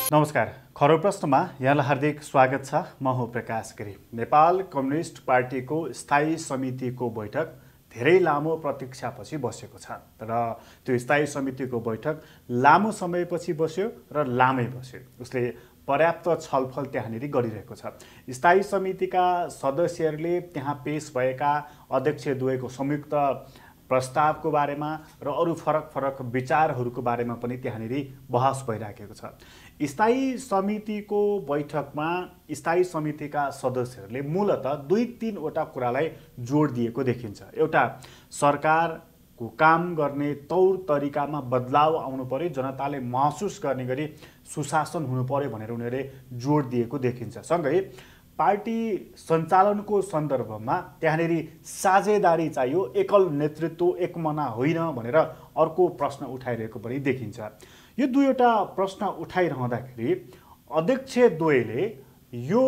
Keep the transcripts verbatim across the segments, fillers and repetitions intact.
नमस्कार, खरो प्रश्नमा यहाँलाई हार्दिक स्वागत छ। म हो प्रकाश गिरी। नेपाल कम्युनिस्ट पार्टीको स्थायी समितिको बैठक धेरै लामो प्रतीक्षापछि बसेको छ र त्यो स्थायी समितिको बैठक लामो समयपछि बस्यो र लामै बस्यो। उसले पर्याप्त छलफल त्यहाँनिर गरिरहेको छ। स्थायी समितिका सदस्यहरूले त्यहाँ पेश भएका अध्यक्षद्वयको संयुक्त प्रस्तावको बारेमा र अरू फरक फरक विचारहरूको बारेमा पनि त्यहाँनिर बहस भइराखेको छ। स्थायी समितिको बैठकमा स्थायी समितिका सदस्यहरूले मूलतः दुई तीनवटा कुरालाई जोड दिएको देखिन्छ। एउटा, सरकारको काम गर्ने तौर तरिकामा बदलाव आउनु पर्यो, जनताले महसुस गर्ने गरी सुशासन हुनु पर्यो भनेर उनीहरूले जोड दिएको देखिन्छ। सँगै पार्टी सञ्चालनको सन्दर्भमा त्यहाँनिर साझेदारी चाहियो, एकल नेतृत्व एकमना होइन भनेर अर्को प्रश्न उठाइरहेको पनि देखिन्छ। यो दुईवटा प्रश्न उठाइरहँदाखेरि अध्यक्षद्वयले यो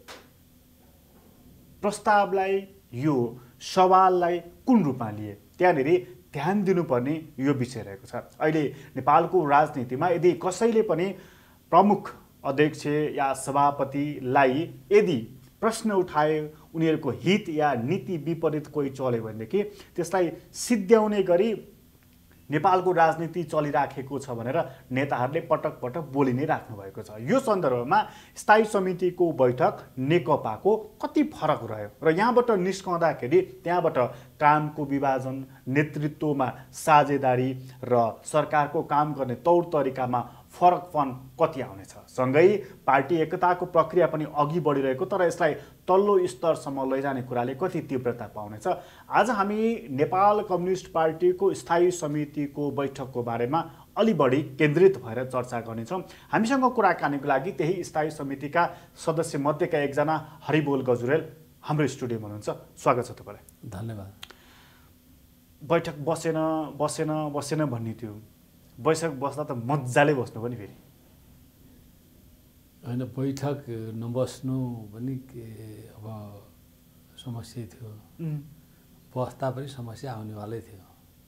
प्रस्तावलाई, यो सवाललाई कुन रूपमा लिए, त्यहाँनिर ध्यान दिनुपर्ने यो विषय रहेको छ। अहिले नेपालको राजनीतिमा यदि कसैले पनि प्रमुख अध्यक्ष या सभापतिलाई यदि प्रश्न उठाए, उनीहरूको हित या नीति विपरीत कोही चल्यो भनेदेखि त्यसलाई सिद्ध्याउने गरी नेपालको राजनीति चलिराखेको छ भनेर नेताहरूले पटक पटक बोलि नै राख्नु भएको छ। यो सन्दर्भमा स्थायी समितिको बैठक नेकपाको कति फरक रह्यो र यहाँबाट निस्कँदाखेरि त्यहाँबाट कामको विभाजन, नेतृत्वमा साझेदारी र सरकारको काम गर्ने तौर तरिकामा फरकपन कति आउनेछ। सँगै पार्टी एकताको प्रक्रिया पनि अघि बढिरहेको, तर यसलाई तल्लो स्तरसम्म लैजाने कुराले कति तीव्रता पाउनेछ। आज हामी नेपाल कम्युनिस्ट पार्टीको स्थायी समितिको बैठकको बारेमा अलि बढी केन्द्रित भएर चर्चा गर्नेछौँ। हामीसँग कुराकानीको लागि त्यही स्थायी समितिका सदस्य मध्येका एकजना हरिबोल गजुरेल हाम्रो स्टुडियोमा हुनुहुन्छ। स्वागत छ तपाईँलाई। धन्यवाद। बैठक बसेन बसेन बसेन भन्ने थियो, बैठक बस्दा त मजाले बस्नु पनि फेरि होइन, बैठक नबस्नु पनि के अब समस्या थियो, बस्दा पनि समस्या आउनेवालै थियो।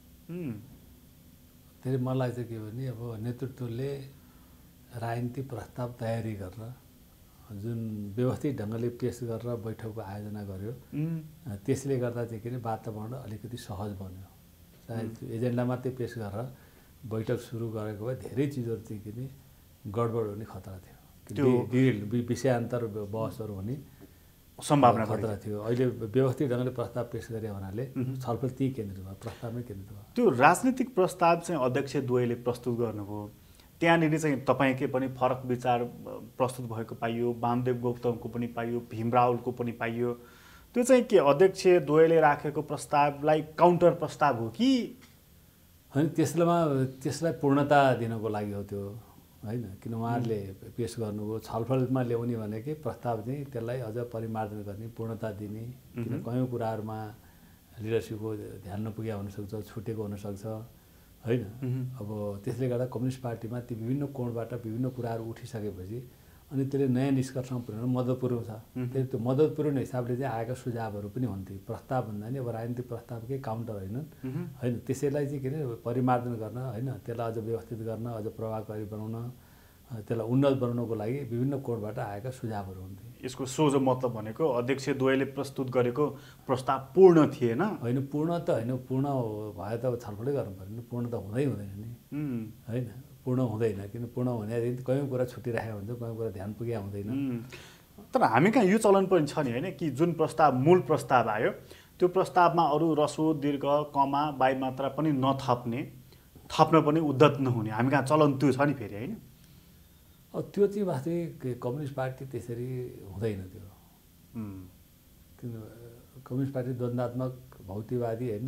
त्यसले मलाई चाहिँ के भने अब नेतृत्वले राजनीतिक प्रस्ताव तयारी गरेर जुन व्यवस्थित ढङ्गले पेस गरेर बैठकको आयोजना गर्यो, त्यसले गर्दा चाहिँ के अरे वातावरण अलिकति सहज बन्यो। सायद एजेन्डा मात्रै पेस गरेर बैठक सुरु गरेको भए धेरै चिजहरू चाहिँ के गडबड हुने खतरा थियो, त्यो विषयान्तर बहसहरू हुने सम्भावना खतरा थियो। अहिले व्यवस्थित ढङ्गले प्रस्ताव पेश गरे हुनाले छलफल त्यही केन्द्रित भयो, प्रस्तावमै केन्द्रित भयो। त्यो राजनीतिक प्रस्ताव चाहिँ अध्यक्षद्वयले प्रस्तुत गर्नुभयो, त्यहाँनिर चाहिँ तपाईँकै पनि फरक विचार प्रस्तुत भएको पाइयो, वामदेव गौतमको पनि पाइयो, भीम रावलको पनि पाइयो। त्यो चाहिँ के अध्यक्षद्वयले राखेको प्रस्तावलाई काउन्टर प्रस्ताव हो कि होइन? त्यसलाईमा त्यसलाई पूर्णता दिनको लागि हो त्यो, होइन? किन उहाँहरूले पेस गर्नुभयो, छलफलमा ल्याउने भनेकै प्रस्ताव चाहिँ त्यसलाई अझ परिमार्जन गर्ने, पूर्णता दिने। किन कयौँ कुराहरूमा लिडरसिपको ध्यान नपुगेको हुनसक्छ, छुटेको हुनसक्छ, होइन? अब त्यसले गर्दा कम्युनिस्ट पार्टीमा ती विभिन्न कोणबाट विभिन्न कुराहरू उठिसकेपछि अनि त्यसले नयाँ निष्कर्षमा पुर्याउन मद्दत पुर्याउँछ। त्यसले त्यो मद्दत पुर्याउने हिसाबले चाहिँ आएका सुझावहरू पनि हुन्थे। प्रस्ताव भन्दा नि अब राजनीतिक प्रस्तावकै काउन्टर होइनन्, होइन? त्यसैलाई चाहिँ के अरे परिमार्जन गर्न, होइन, त्यसलाई अझ व्यवस्थित गर्न, अझ प्रभावकारी बनाउन, त्यसलाई उन्नत बनाउनको लागि विभिन्न कोणबाट आएका सुझावहरू हुन्थे। यसको सोझो मतलब भनेको अध्यक्षद्वयले प्रस्तुत गरेको प्रस्ताव पूर्ण थिएन? होइन, पूर्ण त होइन, पूर्ण भए त छलफलै गर्नु पर्यो, पूर्ण त हुँदै हुँदैन नि, होइन? पूर्ण हुँदैन, किन पूर्ण हुने कयौँ कुरा छुटिरहेको हुन्छ, कयौँ कुरा ध्यान पुगे हुँदैन। तर हामी कहाँ यो चलन पनि छ नि, होइन, कि जुन प्रस्ताव मूल प्रस्ताव आयो त्यो प्रस्तावमा अरू रसो दीर्घ कमा बाई मात्रा पनि नथप्ने, थप्न पनि उद्धत नहुने हामी कहाँ चलन त्यो छ नि फेरि, होइन? अब त्यो चाहिँ वास्तविक कम्युनिस्ट पार्टी त्यसरी हुँदैन त्यो, किन कम्युनिस्ट पार्टी द्वन्द्वात्मक भौतिकवादी, होइन,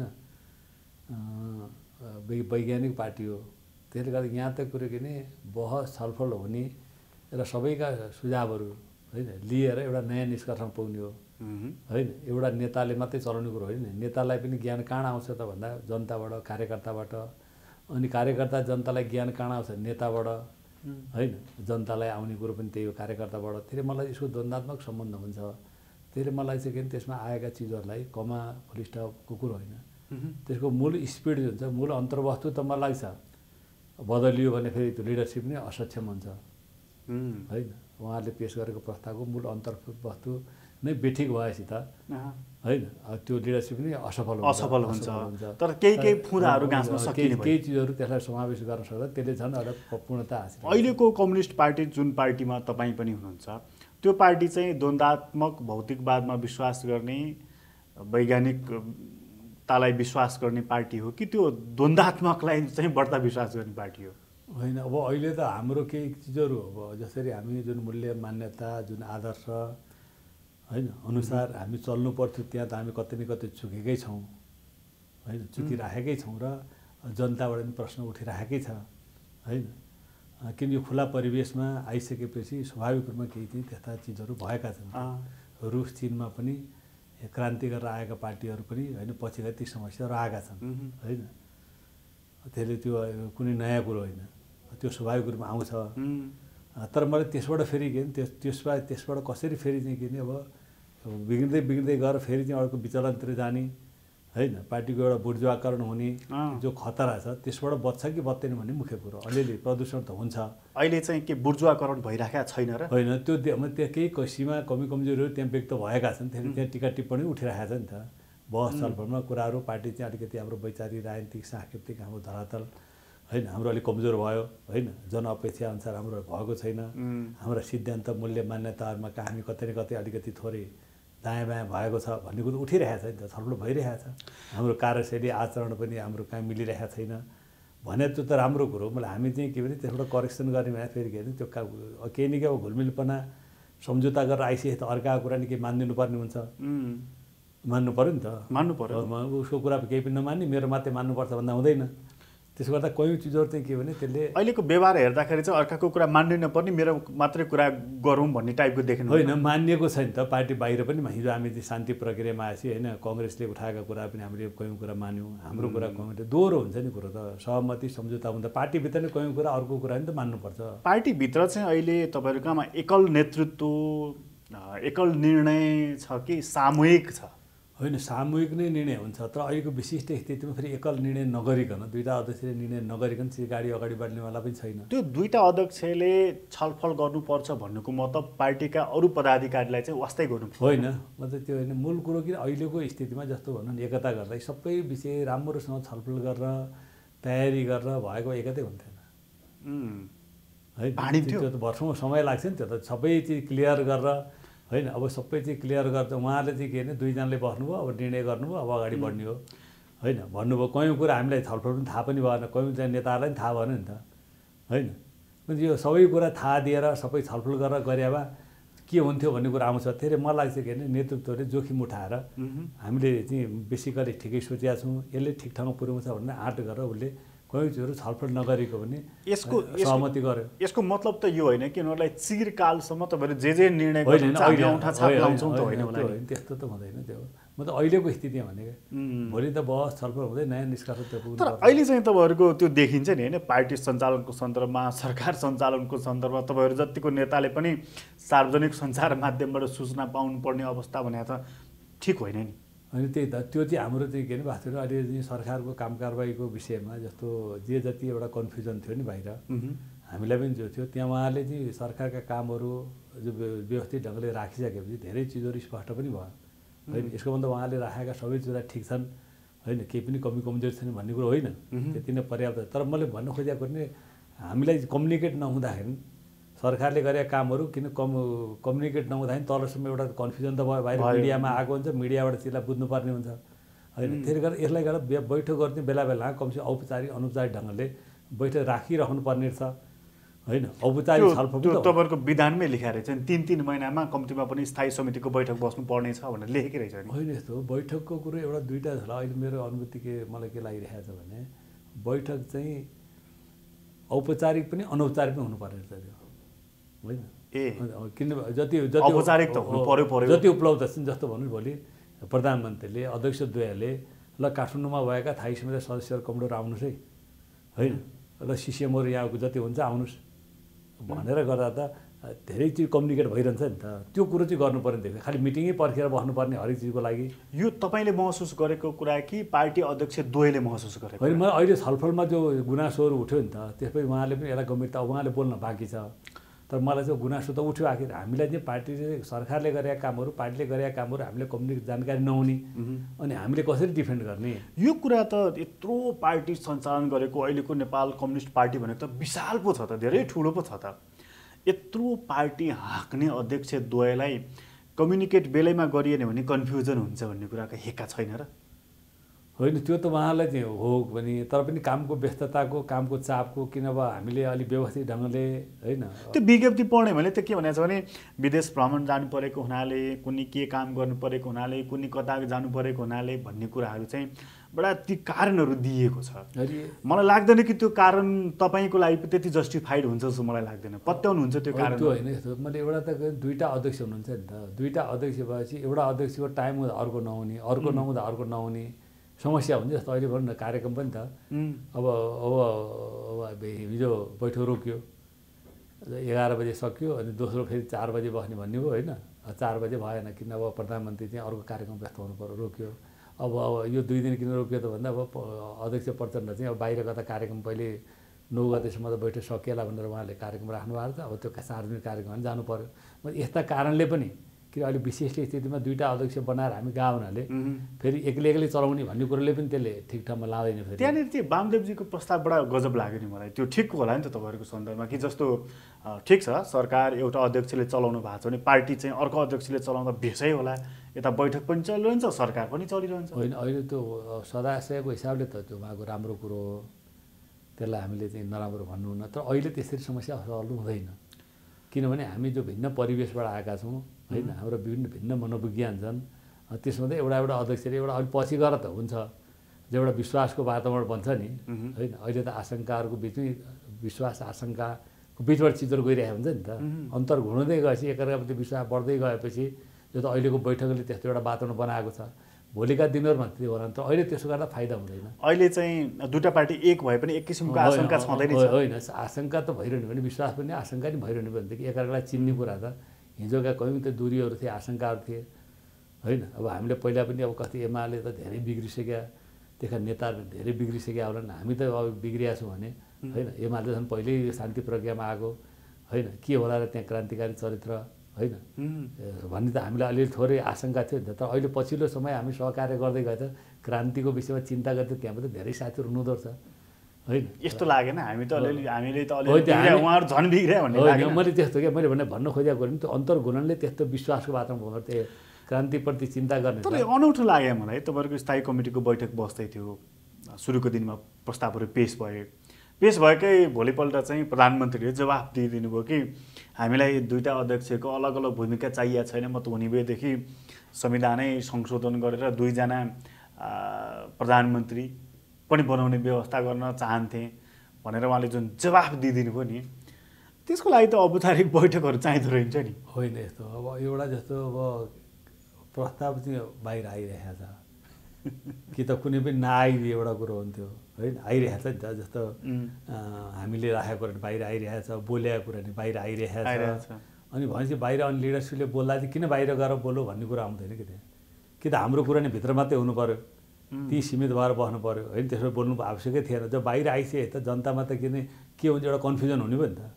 वैज्ञानिक पार्टी हो। त्यसले गर्दा यहाँ त कुरो के भने बहस छलफल हुने र सबैका सुझावहरू, होइन, लिएर एउटा नयाँ निष्कर्षमा पुग्ने हो, होइन? एउटा नेताले मात्रै चलाउने कुरो होइन। नेतालाई पनि ज्ञान कहाँ आउँछ त भन्दा जनताबाट, कार्यकर्ताबाट। अनि कार्यकर्ता जनतालाई ज्ञान कहाँ आउँछ? नेताबाट, होइन? जनतालाई आउने कुरो पनि त्यही हो, कार्यकर्ताबाट। त्यसले मलाई यसको द्वन्द्वात्मक सम्बन्ध हुन्छ। त्यसले मलाई चाहिँ के त्यसमा आएका चिजहरूलाई कमा फुल स्टपको कुरो होइन, त्यसको मूल स्पिड जुन छ, मूल अन्तर्वस्तु त मलाई लाग्छ बदलियो भने फेरि त्यो लिडरसिप नै असक्षम हुन्छ, होइन। उहाँहरूले पेश गरेको प्रस्तावको मूल अन्तर्वस्तु नै बेठिक भएपछि त होइन त्यो लिडरसिप नै असफल हुन्छ असफल हुन्छ तर केही केही फुराहरू गाँच्न सकिने केही चिजहरू त्यसलाई समावेश गर्न सक्छ, त्यसले झन् एउटा पूर्णता हासिल। अहिलेको कम्युनिस्ट पार्टी जुन पार्टीमा तपाईँ पनि हुनुहुन्छ त्यो पार्टी चाहिँ द्वन्द्वात्मक भौतिकवादमा विश्वास गर्ने, वैज्ञानिकतालाई विश्वास गर्ने पार्टी हो कि त्यो द्वन्द्वात्मकलाई चाहिँ बढ्ता विश्वास गर्ने पार्टी हो? होइन, अब अहिले त हाम्रो केही चिजहरू अब जसरी हामी जुन मूल्य मान्यता जुन आदर्श होइन अनुसार हामी चल्नु पर्थ्यो त्यहाँ त हामी कतै न कतै चुकेकै छौँ होइन, चुकिराखेकै छौँ र जनताबाट पनि प्रश्न उठिराखेकै छ होइन। किन यो खुला परिवेशमा आइसकेपछि स्वाभाविक रूपमा केही चाहिँ त्यस्ता चिजहरू भएका छन्। रुस चीनमा पनि क्रान्ति गरेर आएका पार्टीहरू पनि होइन पछिका ती समस्याहरू आएका छन् होइन। त्यसले त्यो कुनै नयाँ कुरो होइन, त्यो स्वाभाविक रूपमा आउँछ। तर मलाई त्यसबाट फेरि के त्यस त्यसबाट त्यसबाट कसरी फेरि चाहिँ के अब बिग्रिँदै बिग्रिँदै गएर फेरि चाहिँ अर्को विचलनतिर जाने होइन, पार्टीको एउटा बुर्जुवाकरण हुने जो खतरा छ त्यसबाट बच्छ कि बच्दैन भन्ने मुख्य कुरो। अलिअलि प्रदूषण त हुन्छ अहिले चाहिँ के बुर्जुवाकरण भइरहेको छैन र? होइन, त्यो त्यहाँ केही सीमा कमी कमजोरीहरू त्यहाँ व्यक्त भएका छन्, त्यसले त्यहाँ टिका टिप्पणी उठिरहेको छ नि त। बहस छलफलमा कुराहरू पार्टी चाहिँ अलिकति हाम्रो वैचारिक राजनीतिक सांस्कृतिक हाम्रो धरातल होइन हाम्रो अलिक कमजोर भयो होइन, जनअपेक्षा अनुसार हाम्रो भएको छैन, हाम्रा सिद्धान्त मूल्य मान्यताहरूमा हामी कतै न कतै अलिकति थोरै दायाँ बायाँ भएको छ भन्ने कुरो उठिरहेको छ नि त, छलफल भइरहेको छ। हाम्रो कार्यशैली आचरण पनि हाम्रो कहाँ मिलिरहेको छैन भने त्यो त राम्रो कुरो। मलाई हामी चाहिँ के भने त्यसबाट करेक्सन गर्ने भने फेरि के भने त्यो केही न केही अब घुलमिलपना सम्झौता गरेर आइसके त अर्काको कुरा नि केही मानिदिनु पर्ने हुन्छ, मान्नु पऱ्यो नि त, मान्नु पऱ्यो। उसको कुरा केही पनि नमान्ने मेरो मात्रै मान्नुपर्छ भन्दा हुँदैन। त्यसो गर्दा कयौँ चिजहरू चाहिँ के भने त्यसले अहिलेको व्यवहार हेर्दाखेरि चाहिँ अर्काको कुरा मान्नु नपर्ने मेरो मात्रै कुरा गरौँ भन्ने टाइपको देख्नु होइन, मानिएको छैन त। पार्टी बाहिर पनि हिजो हामी चाहिँ शान्ति प्रक्रियामा आएपछि होइन कङ्ग्रेसले उठाएका कुरा पनि हामीले कयौँ कुरा मान्यौँ, हाम्रो कुरा कयौँ दोहोरो हुन्छ नि कुरो त, सहमति सम्झौता हुँदा पार्टीभित्र नै कयौँ कुरा अर्को कुरा नि त मान्नुपर्छ। पार्टीभित्र चाहिँ अहिले तपाईँहरूकोमा एकल नेतृत्व एकल निर्णय छ कि सामूहिक छ? होइन, सामूहिक नै निर्णय हुन्छ, तर अहिलेको विशिष्ट स्थितिमा फेरि एकल निर्णय नगरिकन दुईवटा अध्यक्षले निर्णय नगरिकन चाहिँ गाडी अगाडि बढ्नेवाला पनि छैन। त्यो दुईवटा अध्यक्षले छलफल गर्नुपर्छ भन्नुको मतलब पार्टीका अरू पदाधिकारीलाई चाहिँ वास्तै गर्नु होइन, मतलब त्यो होइन। मूल कुरो कि अहिलेको स्थितिमा जस्तो भनौँ एकता गर्दा सबै विषय राम्रोसँग छलफल गरेर तयारी गरेर भएको एकतै हुन्थेन है। त्यो त वर्षौँ समय लाग्छ नि, त्यो त सबै चिज क्लियर गरेर होइन। अब सबै चाहिँ क्लियर गर्दा उहाँले चाहिँ के भने दुईजनाले बस्नुभयो, अब निर्णय गर्नुभयो, अब अगाडि बढ्ने हो होइन भन्नुभयो। कयौँ कुरा हामीलाई छलफल पनि थाहा पनि भएन, कयौँ चाहिँ नेताहरूलाई पनि थाहा भएन नि त होइन। यो सबै कुरा थाहा दिएर सबै छलफल गरेर गरे भए के हुन्थ्यो भन्ने कुरा आउँछ। त्यसले मलाई लाग्छ के भने नेतृत्वले जोखिम उठाएर हामीले चाहिँ बेसिकली ठिकै सोचेका छौँ, यसले ठिक ठाउँमा पुर्याउँछ भनेर आँट गरेर उसले कयौँ चिजहरू छलफल नगरेको भने यसको सहमति गर्यो। यसको मतलब त यो होइन कि उनीहरूलाई चिरकालसम्म तपाईँहरू जे जे निर्णय गर्नुहुन्छ त्यस्तो त हुँदैन। त्यो म त अहिलेको स्थितिमा भनेको भोलि त बहस छलफल हुँदै नयाँ निष्कर्ष त्यो पुग्नु। तर अहिले चाहिँ तपाईँहरूको त्यो देखिन्छ नि होइन, पार्टी सञ्चालनको सन्दर्भमा सरकार सञ्चालनको सन्दर्भमा तपाईँहरू जतिको नेताले पनि सार्वजनिक सञ्चार माध्यमबाट सूचना पाउनुपर्ने अवस्था भने त ठिक होइन नि। होइन, त्यही त त्यो चाहिँ हाम्रो चाहिँ के अरे वास्तवमा अहिले सरकारको काम कारबाहीको विषयमा जस्तो जे जति एउटा कन्फ्युजन थियो नि बाहिर हामीलाई पनि जो थियो, त्यहाँ उहाँले चाहिँ सरकारका कामहरू जो व्यवस्थित ढङ्गले राखिसकेपछि धेरै चिजहरू स्पष्ट पनि भयो होइन। यसको मतलब उहाँले राखेका सबै चिजहरू ठिक छन् होइन, केही पनि कमी कमजोरी छैन भन्ने कुरो होइन, त्यति नै पर्याप्त। तर मैले भन्न खोजेको नि हामीलाई कम्युनिकेट नहुँदाखेरि सरकारले गरेका कामहरू किन कम कम्युनिकेट नहुँदाखेरि तलसम्म एउटा कन्फ्युजन त भयो, बाहिर मिडियामा आएको हुन्छ, मिडियाबाट त्यसलाई बुझ्नुपर्ने हुन्छ होइन। त्यसले गर्दा यसलाई गर्दा बैठक गर्ने बेला बेला कमसेकम औपचारिक अनौपचारिक ढङ्गले बैठक राखिराख्नु पर्ने छ होइन। औपचारिक छलफल तपाईँहरूको विधानमै लेखाएर चाहिँ तिन तिन महिनामा कम्तीमा पनि स्थायी समितिको बैठक बस्नु पर्ने छ भनेर लेखेकै रहेछ नि। होइन, यस्तो बैठकको कुरो एउटा दुईवटा छ। अहिले मेरो अनुभूति के मलाई के लागिरहेको छ भने बैठक चाहिँ औपचारिक पनि अनौपचारिक पनि हुनुपर्ने रहेछ त्यो होइन। ए किन जति जति औपचारिक त हुनु पर्यो पर्यो जति उपलब्ध छ जस्तो भन्नु भोलि प्रधानमन्त्रीले अध्यक्षद्वयले ल काठमाडौँमा भएका थाई समिति सदस्यहरू कमजोर आउनुहोस् है होइन, ल सिसिएमहरू यहाँको जति हुन्छ आउनुहोस् भनेर गर्दा त धेरै चिज कम्युनिकेट भइरहन्छ नि त। त्यो कुरो चाहिँ गर्नु पर्ने थियो, खालि मिटिङै पर्खेर बस्नुपर्ने हरेक चिजको लागि। यो तपाईँले महसुस गरेको कुरा कि पार्टी अध्यक्ष द्वयले महसुस गरेको? होइन, मलाई अहिले छलफलमा जो गुनासोहरू उठ्यो नि त त्यसपछि उहाँले पनि यसलाई गम्भीरता उहाँले बोल्न बाँकी छ। तर मलाई चाहिँ गुनासो त उठ्यो। आखिर हामीलाई चाहिँ पार्टीले सरकारले गरेका कामहरू पार्टीले गरेका कामहरू हामीले कम्युनिटी जानकारी नहुने अनि हामीले कसरी डिफेन्ड गर्ने? यो कुरा त यत्रो पार्टी सञ्चालन गरेको अहिलेको नेपाल कम्युनिस्ट पार्टी भनेको त विशाल पो छ त, धेरै ठुलो पो छ त। यत्रो पार्टी हाँक्ने अध्यक्षद्वयलाई कम्युनिकेट बेलैमा गरिएन भने कन्फ्युजन हुन्छ भन्ने कुराको हेक्का छैन र? होइन, त्यो त उहाँलाई चाहिँ हो भने, तर पनि कामको व्यस्तताको कामको चापको किन अब हामीले अलिक व्यवस्थित ढङ्गले होइन त्यो विज्ञप्ति पढ्ने भने त के भनेको छ भने विदेश भ्रमण जानु परेको हुनाले, कुनै के काम गर्नु परेको हुनाले, कुनै कता जानु परेको हुनाले भन्ने कुराहरू चाहिँ बडा ती कारणहरू दिएको छ। मलाई लाग्दैन कि त्यो कारण तपाईँको लागि त्यति जस्टिफाइड हुन्छ जस्तो मलाई लाग्दैन। पत्याउनुहुन्छ त्यो कारण? त्यो होइन, यस्तो मैले एउटा त दुईवटा अध्यक्ष हुनुहुन्छ नि त, दुईवटा अध्यक्ष भएपछि एउटा अध्यक्षको टाइम हुँदा अर्को नहुने, अर्को नहुँदा अर्को नहुने समस्या हुन्छ। जस्तो अहिले भनौँ न कार्यक्रम पनि त अब अब अब हिजो बैठक रोक्यो, एघार बजे सक्यो, अनि दोस्रो फेरि चार बजे बस्ने भन्ने भयो होइन। चार बजे भएन किन अब प्रधानमन्त्री चाहिँ अर्को कार्यक्रम व्यस्त हुनु पर्यो, रोक्यो। अब अब यो दुई दिन किन रोक्यो त भन्दा अब अध्यक्ष प्रचण्ड चाहिँ अब बाहिर गएर कार्यक्रम पहिले नौ गतेसम्म त बैठक सकिएला भनेर उहाँले कार्यक्रम राख्नु भएको छ। अब त्यो सार्वजनिक कार्यक्रममा जानु पर्यो। यस्ता कारणले पनि कि अहिले विशेष स्थितिमा दुईवटा अध्यक्ष बनाएर हामी गएको हुनाले फेरि एक्लै एक्लै चलाउने भन्ने कुरोले पनि त्यसले ठिक ठाउँमा लाँदैन। फेरि त्यहाँनिर त्यो वामदेवजीको प्रस्ताव बडा गजब लाग्यो नि मलाई। त्यो ठिक होला नि त तपाईँहरूको सन्दर्भमा कि जस्तो ठिक छ सरकार एउटा अध्यक्षले चलाउनु भएको छ भने पार्टी चाहिँ अर्को अध्यक्षले चलाउँदा भेषै होला, यता बैठक पनि चलिरहन्छ सरकार पनि चलिरहन्छ। होइन, अहिले त्यो सदाशयको हिसाबले त त्यो उहाँको राम्रो कुरो हो, त्यसलाई हामीले चाहिँ नराम्रो भन्नु हुन्न। तर अहिले त्यसरी समस्या सल्भ हुँदैन, किनभने हामी जो भिन्न परिवेशबाट आएका छौँ होइन, हाम्रो विभिन्न भिन्न मनोविज्ञान छन्। त्यसमा त एउटा एउटा अध्यक्षले एउटा अलिक पछि गएर त हुन्छ, जो एउटा विश्वासको वातावरण बन्छ नि होइन। अहिले त आशङ्काहरूको बिचमै विश्वास आशङ्काको बिचबाट चिजहरू गइरहेको हुन्छ नि त। अन्तर घुँड्दै गएपछि एकअर्काप्रति विश्वास बढ्दै गएपछि यो त अहिलेको बैठकले त्यस्तो एउटा वातावरण बनाएको छ। भोलिका दिनहरूमा त्यो होला, तर अहिले त्यसो गर्दा फाइदा हुँदैन। अहिले चाहिँ दुईवटा पार्टी एक भए पनि एक किसिमको आशंका छँदैन। होइन, आशंका त भइरहने भने विश्वास पनि आशंका नि भइरहने भनेदेखि एकअर्कालाई चिन्ने कुरा त हिजोका कयौँ त दूरीहरू थिए, आशंकाहरू थिए होइन। अब हामीले पहिला पनि अब कति एमाले त धेरै बिग्रिसक्या, त्यसका नेताहरू धेरै बिग्रिसक्या होलान्, हामी त अब बिग्रिया छौँ भने होइन। एमाले झन् पहिल्यै शान्ति प्रज्ञामा आएको होइन, के होला र त्यहाँ क्रान्तिकारी चरित्र होइन भन्ने त हामीलाई अलिअलि थोरै आशंका थियो नि त। तर अहिले पछिल्लो समय हामी सहकार्य गर्दै गए त क्रान्तिको विषयमा चिन्ता गर्थ्यो, त्यहाँ पनि धेरै साथीहरू हुनुहुँदो रहेछ होइन। यस्तो लागेन हामी त अलिअलि हामीले त अलिअलि उहाँहरू झन् बिग्रिया भन्ने लाग्यो। मैले त्यस्तो क्या मैले भने भन्न खोजेको भने त्यो अन्तर्गुणनले त्यस्तो विश्वासको वातावरण हुँदो त्यो क्रान्तिप्रति चिन्ता गर्ने। तर अनौठो लाग्यो मलाई। तपाईँहरूको स्थायी कमिटीको बैठक बस्दै थियो, सुरुको दिनमा प्रस्तावहरू पेस भए, पेस भएकै भोलिपल्ट चाहिँ प्रधानमन्त्रीले जवाफ दिइदिनु भयो कि हामीलाई दुईवटा अध्यक्षको अलग अलग भूमिका चाहिएको छैन, म त हुने भएदेखि संविधानै संशोधन गरेर दुईजना प्रधानमन्त्री पनि बनाउने व्यवस्था गर्न चाहन्थेँ भनेर उहाँले जुन जवाफ दिइदिनु भयो नि, त्यसको लागि त औपचारिक बैठकहरू चाहिँदो रहेछ नि। होइन, यस्तो अब एउटा जस्तो अब प्रस्ताव चाहिँ बाहिर आइरहेको छ कि त कुनै पनि नआइदिए एउटा कुरो हुन्थ्यो होइन। आइरहेको छ नि त, जस्तो हामीले राखेको कुरा बाहिर आइरहेको छ, बोलेको कुरा नि बाहिर आइरहेको छ। अनि भनेपछि बाहिर अनि लिडरसिपले बोल्दा चाहिँ किन बाहिर गएर बोल्यो भन्ने कुरा आउँदैन कि त्यहाँ। कि त हाम्रो कुरा नि भित्र मात्रै हुनु पऱ्यो, ती सीमित भएर बस्नु पऱ्यो होइन, त्यसो बोल्नु आवश्यकै थिएन। जब बाहिर आइसके त जनतामा त किन के हुन्छ एउटा कन्फ्युजन हुने भयो नि त,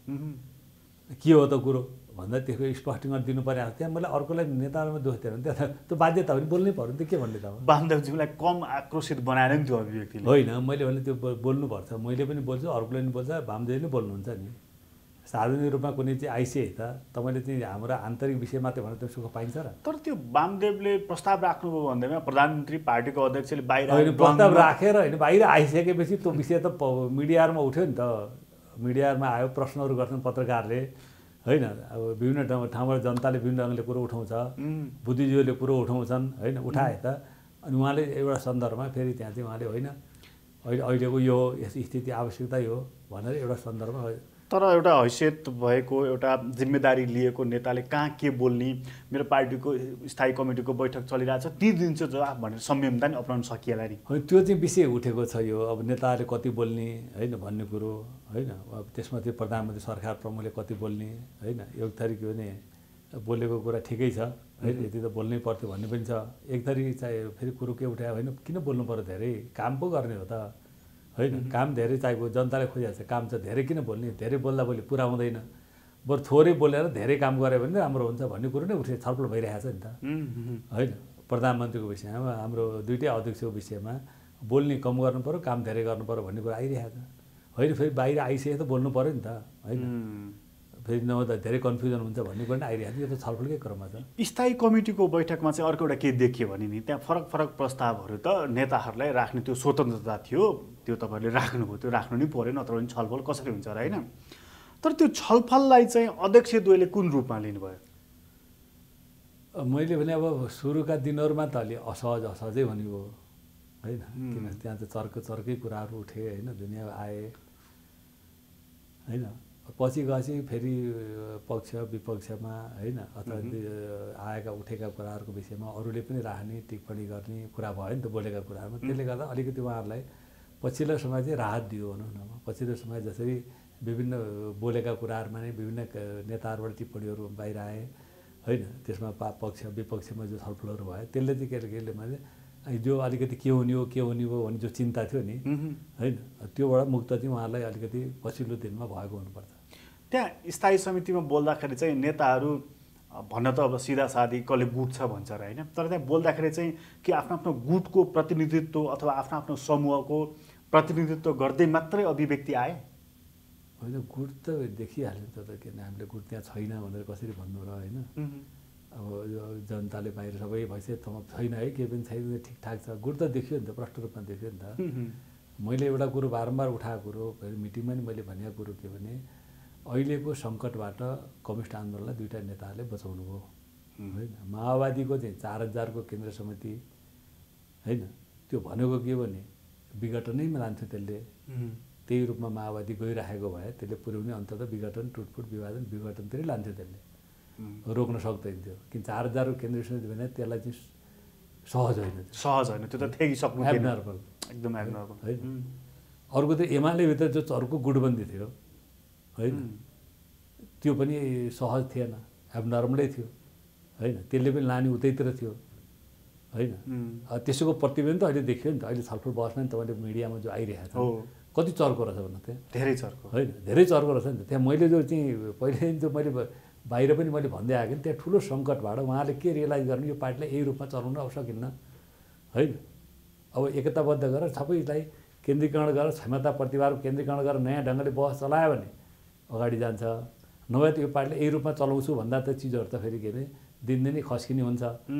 के हो त कुरो भन्दा त्यसको स्पष्टीकरण दिनु पर्यो। त्यहाँ मलाई अर्कोलाई नेताहरूमा दोष दिएन, त्यहाँ त्यो बाध्यता पनि बोल्नै पऱ्यो नि त। के भन्ने त वामदेवजीलाई कम आक्रोशित बनाएर नि त्यो अभिव्यक्तिले होइन। मैले भने त्यो बोल्नुपर्छ, मैले पनि बोल्छु, अर्कोले पनि बोल्छ, वामदेवले पनि बोल्नुहुन्छ नि। सार्वजनिक रूपमा कुनै चाहिँ आइसके त तपाईँले चाहिँ हाम्रो आन्तरिक विषय मात्रै भनेर त्यो सुख पाइन्छ र? तर त्यो वामदेवले प्रस्ताव राख्नुभयो भन्दैमा प्रधानमन्त्री पार्टीको अध्यक्षले बाहिर होइन प्रस्ताव राखेर होइन, बाहिर आइसकेपछि त्यो विषय त मिडियामा उठ्यो नि त। मिडियामा आयो, प्रश्नहरू गर्छन् पत्रकारले होइन। अब विभिन्न ठाउँबाट जनताले विभिन्न ढङ्गले कुरो उठाउँछ, बुद्धिजीवीले कुरो उठाउँछन् होइन, उठाए त। अनि उहाँले एउटा सन्दर्भमा फेरि त्यहाँ चाहिँ उहाँले होइन अहिले अहिलेको यो यस स्थिति आवश्यकता यो भनेर एउटा सन्दर्भमा। तर एउटा हैसियत भएको एउटा जिम्मेदारी लिएको नेताले कहाँ के बोल्ने, मेरो पार्टीको स्थायी कमिटीको बैठक चलिरहेको छ ती दिन्छ जवाफ भनेर संयमता नि अपनाउन सकिएला नि। होइन, त्यो चाहिँ विषय उठेको छ यो। अब नेताहरूले कति बोल्ने होइन भन्ने कुरो होइन। अब त्यसमा चाहिँ प्रधानमन्त्री सरकार प्रमुखले कति बोल्ने होइन, एक थरी के भने बोलेको कुरा ठिकै छ होइन, यति त बोल्नै पर्थ्यो भन्ने पनि छ। एक थरी चाहिँ फेरि कुरो के उठायो होइन, किन बोल्नु पऱ्यो, धेरै काम पो गर्ने हो त होइन। काम धेरै चाहिएको, जनताले खोजेको छ काम छ, धेरै किन बोल्ने, धेरै बोल्दा बोली पुरा हुँदैन बरु थोरै बोलेर धेरै काम गऱ्यो भने राम्रो हुन्छ भन्ने कुरो नै उठे छलफल भइरहेको छ नि त होइन। प्रधानमन्त्रीको विषयमा हाम्रो दुइटै अध्यक्षको विषयमा बोल्ने कम गर्नु पऱ्यो काम धेरै गर्नु पऱ्यो भन्ने कुरा आइरहेको छ होइन। फेरि बाहिर आइसके त बोल्नु पऱ्यो नि त होइन। फेरि नभए त धेरै कन्फ्युजन हुन्छ भन्ने कुरा नै आइरहेको छ। यो त छलफलकै क्रममा छ। स्थायी कमिटीको बैठकमा चाहिँ अर्को एउटा के देखियो भने नि त्यहाँ फरक फरक प्रस्तावहरू त नेताहरूलाई राख्ने त्यो स्वतन्त्रता थियो, त्यो तपाईँहरूले राख्नुभयो, त्यो राख्नु नै पऱ्यो, नत्र भने छलफल कसरी हुन्छ र होइन। तर त्यो छलफललाई चाहिँ अध्यक्षद्वयले कुन रूपमा लिनुभयो? मैले भने अब सुरुका दिनहरूमा त अलि असहज असहजै भन्नुभयो होइन, किन त्यहाँ त चर्क चर्कै कुराहरू उठे होइन, दुनियाँ आए होइन। पछि गएपछि फेरि पक्ष विपक्षमा होइन अथवा आएका उठेका कुराहरूको विषयमा अरूले पनि राख्ने टिप्पणी गर्ने कुरा भयो नि त बोलेका कुराहरूमा। त्यसले गर्दा अलिकति उहाँहरूलाई पछिल्लो समय चाहिँ राहत दियो भनौँ न। पछिल्लो समय जसरी विभिन्न बोलेका कुराहरूमा नै विभिन्न नेताहरूबाट टिप्पणीहरू बाहिर आए होइन, त्यसमा पा पक्ष विपक्षमा जो छलफलहरू भयो त्यसले चाहिँ के केले भने जो अलिकति के हुने हो के हुने हो भन्ने जो चिन्ता थियो नि होइन, त्योबाट मुक्त चाहिँ उहाँहरूलाई अलिकति पछिल्लो दिनमा भएको हुनुपर्छ। त्यहाँ स्थायी समितिमा बोल्दाखेरि चाहिँ नेताहरू भन्न त अब सिधा सादी कसले गुट छ भन्छ र होइन, तर त्यहाँ बोल्दाखेरि चाहिँ के आफ्नो आफ्नो गुटको प्रतिनिधित्व अथवा आफ्नो आफ्नो समूहको प्रतिनिधित्व गर्दै मात्रै अभिव्यक्ति आए? होइन, गुट त देखिहाल्यो त त किन हामीले गुट त्यहाँ छैन भनेर कसरी भन्नु र होइन। अब यो जनताले बाहिर सबै भइसक्यो त छैन है, केही पनि छैन, ठिकठाक छ, गुट त देखियो नि त, प्रष्ट रूपमा देखियो नि त। मैले एउटा कुरो बारम्बार उठाएको कुरो मिटिङमा नि मैले भनेको कुरो के भने अहिलेको सङ्कटबाट कम्युनिस्ट आन्दोलनलाई दुईवटा नेताहरूले बचाउनु भयो होइन। माओवादीको चाहिँ चार हजारको केन्द्र समिति होइन, त्यो भनेको के भने विघटनैमा लान्थ्यो त्यसले, त्यही रूपमा माओवादी गइराखेको भए त्यसले पुर्याउने अन्तत विघटन टुटफुट विभाजन विघटनतिरै लान्थ्यो, त्यसले रोक्न सक्दैन थियो। किन चार हजारको केन्द्रीय समिति भने त्यसलाई चाहिँ सहज होइन, सहज होइन, त्यो त ठेगिसक्नु एबनर्मल, एकदम एबनर्मल होइन। अर्को त एमालेभित्र जो चर्को गुटबन्दी थियो होइन, त्यो पनि सहज थिएन, एबनर्मलै थियो होइन, त्यसले पनि लाने उतैतिर थियो होइन। त्यसको प्रतिवेदन त अहिले देखियो नि त, अहिले छलफल बस्न नि तपाईँले मिडियामा जो आइरहेको छ कति चर्को रहेछ भन्नु, त्यहाँ धेरै चर्को होइन, धेरै चर्को रहेछ नि त। त्यहाँ मैले जो चाहिँ पहिले जो मैले बाहिर पनि मैले भन्दै आएको नि, त्यहाँ ठुलो सङ्कटबाट उहाँले के रियलाइज गर्नु, यो पार्टीलाई यही रूपमा चलाउनु अब सकिन्न होइन। अब एकताबद्ध गरेर सबैलाई केन्द्रीकरण गरेर क्षमता प्रतिभाको केन्द्रीकरण गरेर नयाँ ढङ्गले बहस चलायो भने अगाडि जान्छ, नभए त यो पार्टीले यही रूपमा चलाउँछु भन्दा त चिजहरू त फेरि के अरे दिनदिनै खस्किने हुन्छ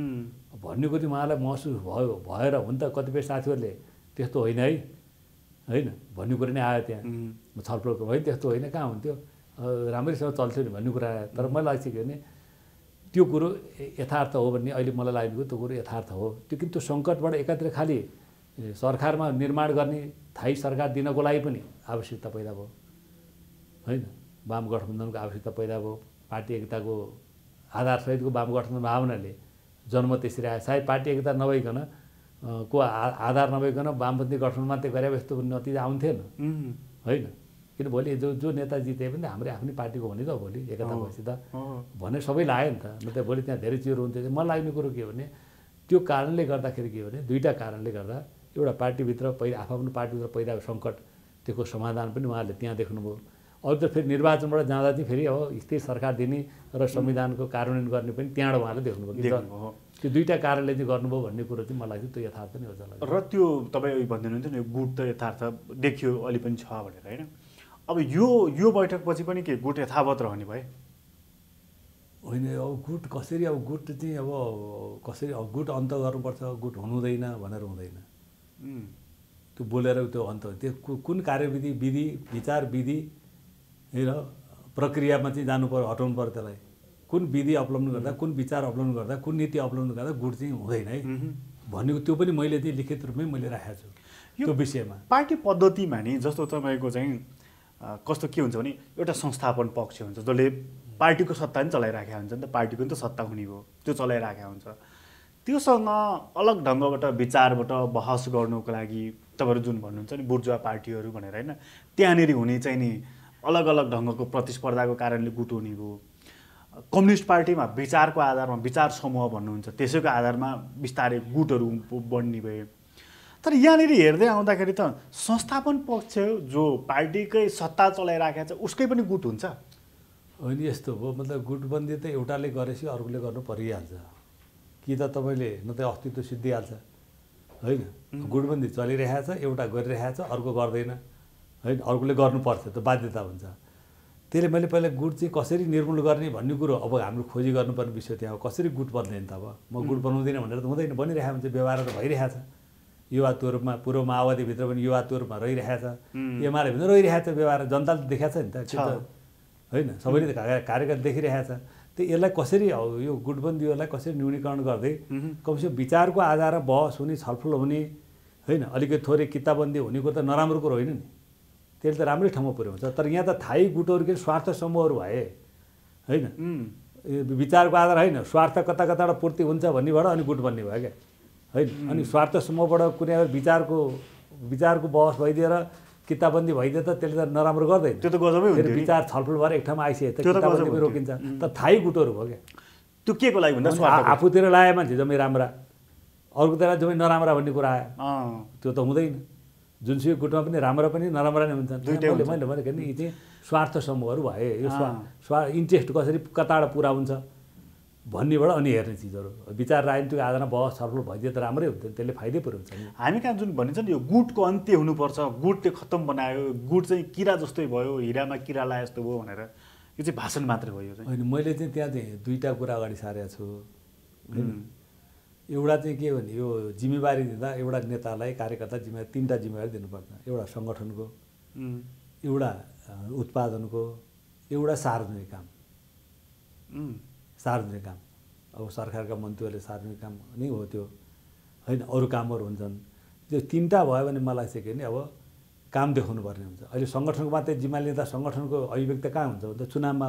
भन्ने कुरो उहाँलाई महसुस भयो भएर हुन्छ। कतिपय साथीहरूले त्यस्तो होइन है होइन भन्ने कुरो नै आयो त्यहाँ छलफलको, है त्यस्तो होइन कहाँ हुन्थ्यो, राम्रैसँग चल्थ्यो नि भन्ने कुरा आयो। तर मलाई लाग्छ के भने त्यो कुरो यथार्थ हो भन्ने अहिले मलाई लागेको त्यो कुरो यथार्थ हो। त्यो किन त्यो सङ्कटबाट एकातिर खालि सरकारमा निर्माण गर्ने थायी सरकार दिनको लागि पनि आवश्यकता पैदा भयो होइन, वाम गठबन्धनको आवश्यकता पैदा भयो, पार्टी एकताको आधारसहितको वाम गठबन्धन भावनाले जन्म त्यसरी आयो। सायद पार्टी एकता नभइकन को आधार नभइकन वामपन्थी गठबन्धन मात्रै गरे यस्तो नतिजा आउँथेन होइन। किन भोलि जो जो नेता जिते पनि हाम्रै आफ्नै पार्टीको हुने त भोलि एकता भएपछि त भन्ने सबै लाग्यो नि त, न त भोलि त्यहाँ धेरै चिजहरू हुन्थ्यो। मलाई लाग्ने कुरो के हो भने त्यो कारणले गर्दाखेरि के हो भने दुईवटा कारणले गर्दा एउटा पार्टीभित्र पहिला आफ्नो पार्टीभित्र पहिला सङ्कट त्यसको समाधान पनि उहाँहरूले त्यहाँ देख्नुभयो। अरू त फेरि निर्वाचनबाट जाँदा चाहिँ फेरि अब स्थिर सरकार दिने र संविधानको कार्यान्वयन गर्ने पनि त्यहाँबाट उहाँले देख्नुभयो। त्यो दुईवटा कारणले चाहिँ गर्नुभयो भन्ने कुरो चाहिँ मलाई चाहिँ त्यो यथार्थ नै हो जसलाई। र त्यो तपाईँ भनिदिनुहुन्थ्यो नि गुट त यथार्थ देखियो अलि पनि छ भनेर होइन। अब यो यो बैठकपछि पनि के गुट यथावत रहने भए होइन? अब गुट कसरी, अब गुट चाहिँ अब कसरी अब गुट अन्त गर्नुपर्छ, गुट हुनु हुँदैन भनेर हुँदैन। त्यो बोलेर त्यो अन्त त्यो कुन कार्यविधि विधि विचार विधि र प्रक्रियामा चाहिँ जानु पर्यो, हटाउनु पर्यो त्यसलाई। कुन विधि अवलम्बन गर्दा कुन विचार अवलम्बन गर्दा कुन नीति अवलम्बन गर्दा गुट चाहिँ हुँदैन है भनेको त्यो पनि मैले चाहिँ लिखित रूपमै मैले राखेको छु त्यो विषयमा। पार्टी पद्धतिमा नि जस्तो तपाईँको चाहिँ कस्तो के हुन्छ भने एउटा संस्थापन पक्ष हुन्छ जसले पार्टीको सत्ता पनि चलाइराखेको हुन्छ नि त, पार्टीको नि त सत्ता हुने भयो, त्यो चलाइराखेको हुन्छ। त्योसँग अलग ढङ्गबाट विचारबाट बहस गर्नुको लागि तपाईँहरू जुन भन्नुहुन्छ नि बुर्जुवा पार्टीहरू भनेर होइन, त्यहाँनिर हुने चाहिँ नि अलग अलग ढङ्गको प्रतिस्पर्धाको कारणले गुट हुने भयो। कम्युनिस्ट पार्टीमा विचारको आधारमा विचार समूह भन्नुहुन्छ, त्यसैको आधारमा बिस्तारै गुटहरू बढ्ने भए। तर यहाँनिर हेर्दै आउँदाखेरि त संस्थापन पक्ष जो पार्टीकै सत्ता चलाइराखेको छ उसकै पनि गुट हुन्छ होइन यस्तो हो, मतलब गुटबन्दी त एउटाले गरेपछि अर्कोले गर्नु परिहाल्छ कि त तपाईँले न त अस्तित्व सिद्धिहाल्छ होइन। गुटबन्दी चलिरहेछ, एउटा गरिरहेछ, अर्को गर्दैन होइन, अर्कोले गर्नुपर्छ त बाध्यता हुन्छ। त्यसले मैले पहिला गुट चाहिँ कसरी निर्मूल गर्ने भन्ने कुरो अब हाम्रो खोजी गर्नुपर्ने विषय त्यहाँ हो। कसरी गुट बन्दैन त? अब म गुट बनाउँदिनँ भनेर त हुँदैन, बनिरहेको हुन्छ, व्यवहार त भइरहेछ। युवात्व रूपमा पूर्व माओवादीभित्र पनि युवात्व रूपमा रहिरहेछ, एमाले भित्र रहिरहेछ व्यवहार, जनताले देखाएको छ नि त त्यो त होइन, सबैले कार्यकाल देखिरहेछ। त्यो यसलाई कसरी यो गुटबन्दीहरूलाई कसरी न्यूनीकरण गर्दै कमसेकम विचारको आधारमा बहस हुने, छलफल हुने होइन, अलिकति थोरै किताबन्दी हुने कुरो त नराम्रो कुरो होइन नि, त्यसले त राम्रै ठाउँमा पुर्याउँछ। तर यहाँ त थाहै गुटहरू के स्वार्थ समूहहरू भए होइन, विचारको आधार होइन, स्वार्थ कता कताबाट पूर्ति हुन्छ भन्नेबाट अनि गुट बन्ने भयो क्या होइन। अनि स्वार्थ समूहबाट कुनै विचारको विचारको बहस भइदिएर किताबन्दी भइदियो त त्यसले त नराम्रो गर्दैन, त्यो त गजबै हुन्छ। विचार छलफल भएर एक ठाउँमा आइसके त किताबन्दी पनि रोकिन्छ। त थाहै गुटहरू भयो क्या। त्यो के को लागि भन्दा आफूतिर लाए मान्छे जम्मै राम्रा, अर्कोतिर जम्मै नराम्रा भन्ने कुरा आयो, त्यो त हुँदैन। जुनसुकै गुटमा पनि राम्रो पनि नराम्रा नै हुन्छन्। मैले मैले भनेको नि यी चाहिँ स्वार्थ समूहहरू भए, यो स्वा स्वा इन्ट्रेस्ट कसरी कताबाट पुरा हुन्छ भन्नेबाट अनि हेर्ने चिजहरू, विचार राजनीतिको आधारमा बहस छलफल भइदियो त राम्रै हुन्छ, त्यसले फाइदै पुऱ्याउँछ। हामी कहाँ जुन भनिन्छ नि यो गुटको अन्त्य हुनुपर्छ, गुटले खत्तम बनायो, गुट चाहिँ किरा जस्तै भयो, हिरामा किरा लाए जस्तो भयो भनेर यो चाहिँ भाषण मात्रै भयो होइन। मैले चाहिँ त्यहाँ चाहिँ दुईवटा कुरा अगाडि सारेको छु होइन। एउटा चाहिँ के भने यो जिम्मेवारी दिँदा एउटा नेतालाई कार्यकर्ता जिम्मेवारी तिनवटा जिम्मेवारी दिनुपर्छ। एउटा सङ्गठनको, एउटा उत्पादनको, एउटा सार्वजनिक काम। सार्वजनिक काम अब सरकारका मन्त्रीहरूले सार्वजनिक काम नै हो त्यो होइन, अरू कामहरू हुन्छन्। त्यो तिनवटा भयो भने मलाई चाहिँ के नि अब काम देखाउनु पर्ने हुन्छ। अहिले सङ्गठनको मात्रै जिम्मा लिँदा सङ्गठनको अभिव्यक्ति कहाँ हुन्छ भन्दा चुनावमा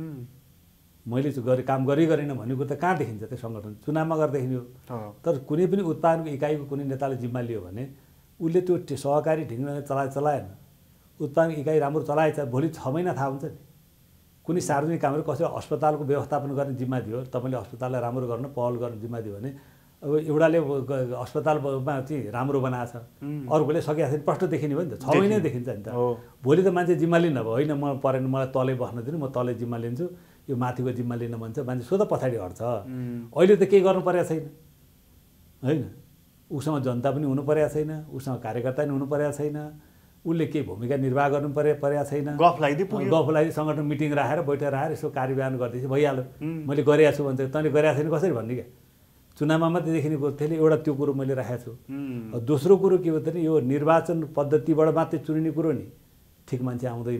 मैले गरे काम गरि गरेन भन्ने कुरो त कहाँ देखिन्छ? त्यो सङ्गठन चुनावमा गर्दाखेरि हो। तर कुनै पनि उत्पादनको इकाइको कुनै नेताले जिम्मा लियो भने उसले त्यो सहकारी ढिङ्गले चलाए चलाएन, उत्पादन इकाइ राम्रो चलाएछ, भोलि छ महिना थाहा हुन्छ नि। कुनै सार्वजनिक कामहरू कसरी अस्पतालको व्यवस्थापन गर्ने जिम्मा दियो, तपाईँले अस्पताललाई राम्रो गर्न पहल गर्ने जिम्मा दियो भने अब एउटाले अस्पतालमा चाहिँ राम्रो बनाएको छ, अर्कोले सकेको छैन, प्रष्ट देखिने भयो नि त, छ महिना देखिन्छ नि त। भोलि त मान्छे जिम्मा लिन्न अब होइन, म परेन, मलाई तलै बस्न दिनु, म तलै जिम्मा लिन्छु, यो माथिको जिम्मा लिन भन्छ, मान्छे सोध पछाडि हट्छ। अहिले त केही गर्नु परेको छैन होइन, उसँग जनता पनि हुनु परेको छैन, उसँग कार्यकर्ता पनि हुनु परेको छैन, उसले केही भूमिका निर्वाह गर्नु परे परेको छैन। गफ लगाइदियो, गफ लगाइदियो, सङ्गठन मिटिङ राखेर बैठक राखेर यसो कार्यान्वयन गरिदिएपछि भइहाल्यो। मैले गरेको छु भन्छ, तैँले गरेको छैन कसरी भन्ने क्या? चुनावमा मात्रै देखिने कुरो त्यसले एउटा त्यो कुरो मैले राखेको छु। दोस्रो कुरो के हो त नि, यो निर्वाचन पद्धतिबाट मात्रै चुनिने कुरो नि ठिक मान्छे आउँदैन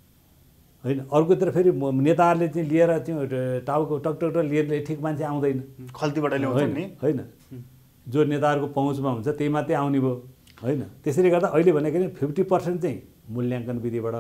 होइन। अर्कोतिर फेरि नेताहरूले चाहिँ लिएर चाहिँ टाउको टकटक लिएर ठिक मान्छे आउँदैन, खल्तीबाट ल्याउँछ नि होइन। जो नेताहरूको पहुँचमा हुन्छ त्यही मात्रै आउने भयो होइन। त्यसैले गर्दा अहिले भनेको नि फिफ्टी पर्सेन्ट चाहिँ मूल्याङ्कन विधिबाट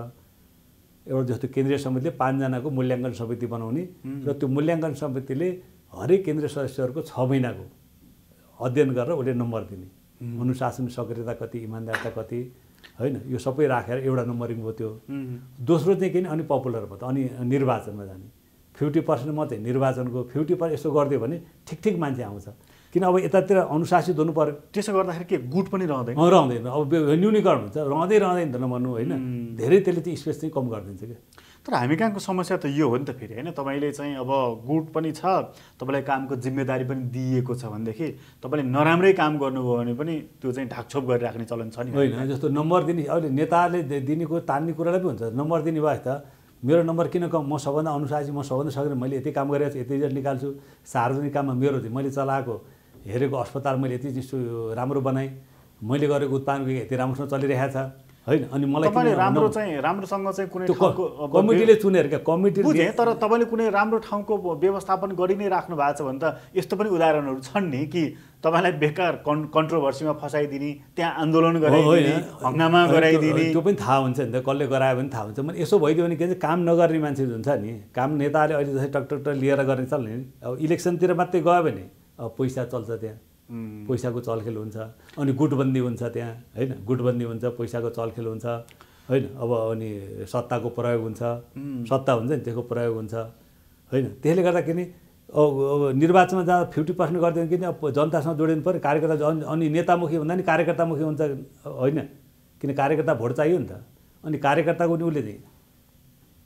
एउटा जस्तो केन्द्रीय समितिले पाँचजनाको मूल्याङ्कन समिति बनाउने र त्यो मूल्याङ्कन समितिले हरेक केन्द्रीय सदस्यहरूको छ महिनाको अध्ययन गरेर उसले नम्बर दिने, अनुशासन सक्रियता कति, इमान्दारता कति होइन, यो सबै राखेर एउटा नम्बरिङ भयो त्यो। दोस्रो चाहिँ के नि अनि पपुलर भयो त, अनि निर्वाचनमा जाने फिफ्टी पर्सेन्ट मात्रै निर्वाचनको, फिफ्टी पर्सेन्ट यसो गरिदियो भने ठिक ठिक मान्छे आउँछ। किन अब यतातिर अनुशासित हुनु पर्यो, त्यसो गर्दाखेरि के गुट पनि रहँदैन? रहँदैन, अब न्यूनीकरण हुन्छ, रहँदै रहँदैन त नभन्नु होइन, धेरै त्यसले चाहिँ स्पेस चाहिँ कम गरिदिन्छ क्या। तर हामी कहाँको समस्या त यो हो नि त फेरि होइन, तपाईँले चाहिँ अब गुट पनि छ, तपाईँलाई कामको जिम्मेदारी पनि दिइएको छ भनेदेखि तपाईँले नराम्रै काम गर्नुभयो भने पनि त्यो चाहिँ ढाकछोप गरिराख्ने चलन छ नि होइन। जस्तो नम्बर दिने अहिले नेताहरूले दिनेको तान्ने कुरालाई पनि हुन्छ, नम्बर दिने भयो त मेरो नम्बर किन कम, म सबभन्दा अनुशासित, म सबभन्दा सक्ने, मैले यति काम गरेको छु, यति रिजल्ट निकाल्छु, सार्वजनिक काममा मेरो चाहिँ मैले चलाएको हेरेको अस्पताल मैले यति जस्तो राम्रो बनाएँ, मैले गरेको उत्पादनको यति राम्रोसँग चलिरहेको छ होइन। अनि मलाई राम्रो चाहिँ राम्रोसँग चाहिँ कुनै ठाउँको कमिटीले चुनेर क्या, कमिटी बुझेँ, तर तपाईँले कुनै राम्रो ठाउँको व्यवस्थापन गरि नै राख्नु भएको छ भने त यस्तो पनि उदाहरणहरू छन् नि कि तपाईँलाई बेकार कन् कन्ट्रोभर्सीमा फसाइदिने, त्यहाँ आन्दोलन गराइदिने, हङ्गामा गराइदिने, त्यो पनि थाहा हुन्छ नि त, कसले गरायो भने थाहा हुन्छ। मैले यसो भइदियो भने के भन्छ, काम नगर्ने मान्छे हुन्छ नि, काम नेताले अहिले जस्तै टकटक लिएर गर्ने चल्ने, अब इलेक्सनतिर मात्रै गयो भने अब पैसा चल्छ, त्यहाँ पैसाको चलखेल हुन्छ, अनि गुटबन्दी हुन्छ त्यहाँ होइन, गुटबन्दी हुन्छ, पैसाको चलखेल हुन्छ होइन। अब अनि सत्ताको प्रयोग हुन्छ, सत्ता हुन्छ नि त्यसको प्रयोग हुन्छ होइन। त्यसले गर्दा के नि अब निर्वाचनमा जाँदा फिफ्टी पर्सेन्ट गरिदियो कि अब जनतासँग जोडिनु पऱ्यो, कार्यकर्ता अनि नेतामुखी भन्दा नि कार्यकर्तामुखी हुन्छ होइन, किन कार्यकर्ता भोट चाहियो नि त। अनि कार्यकर्ताको नि उसले चाहिँ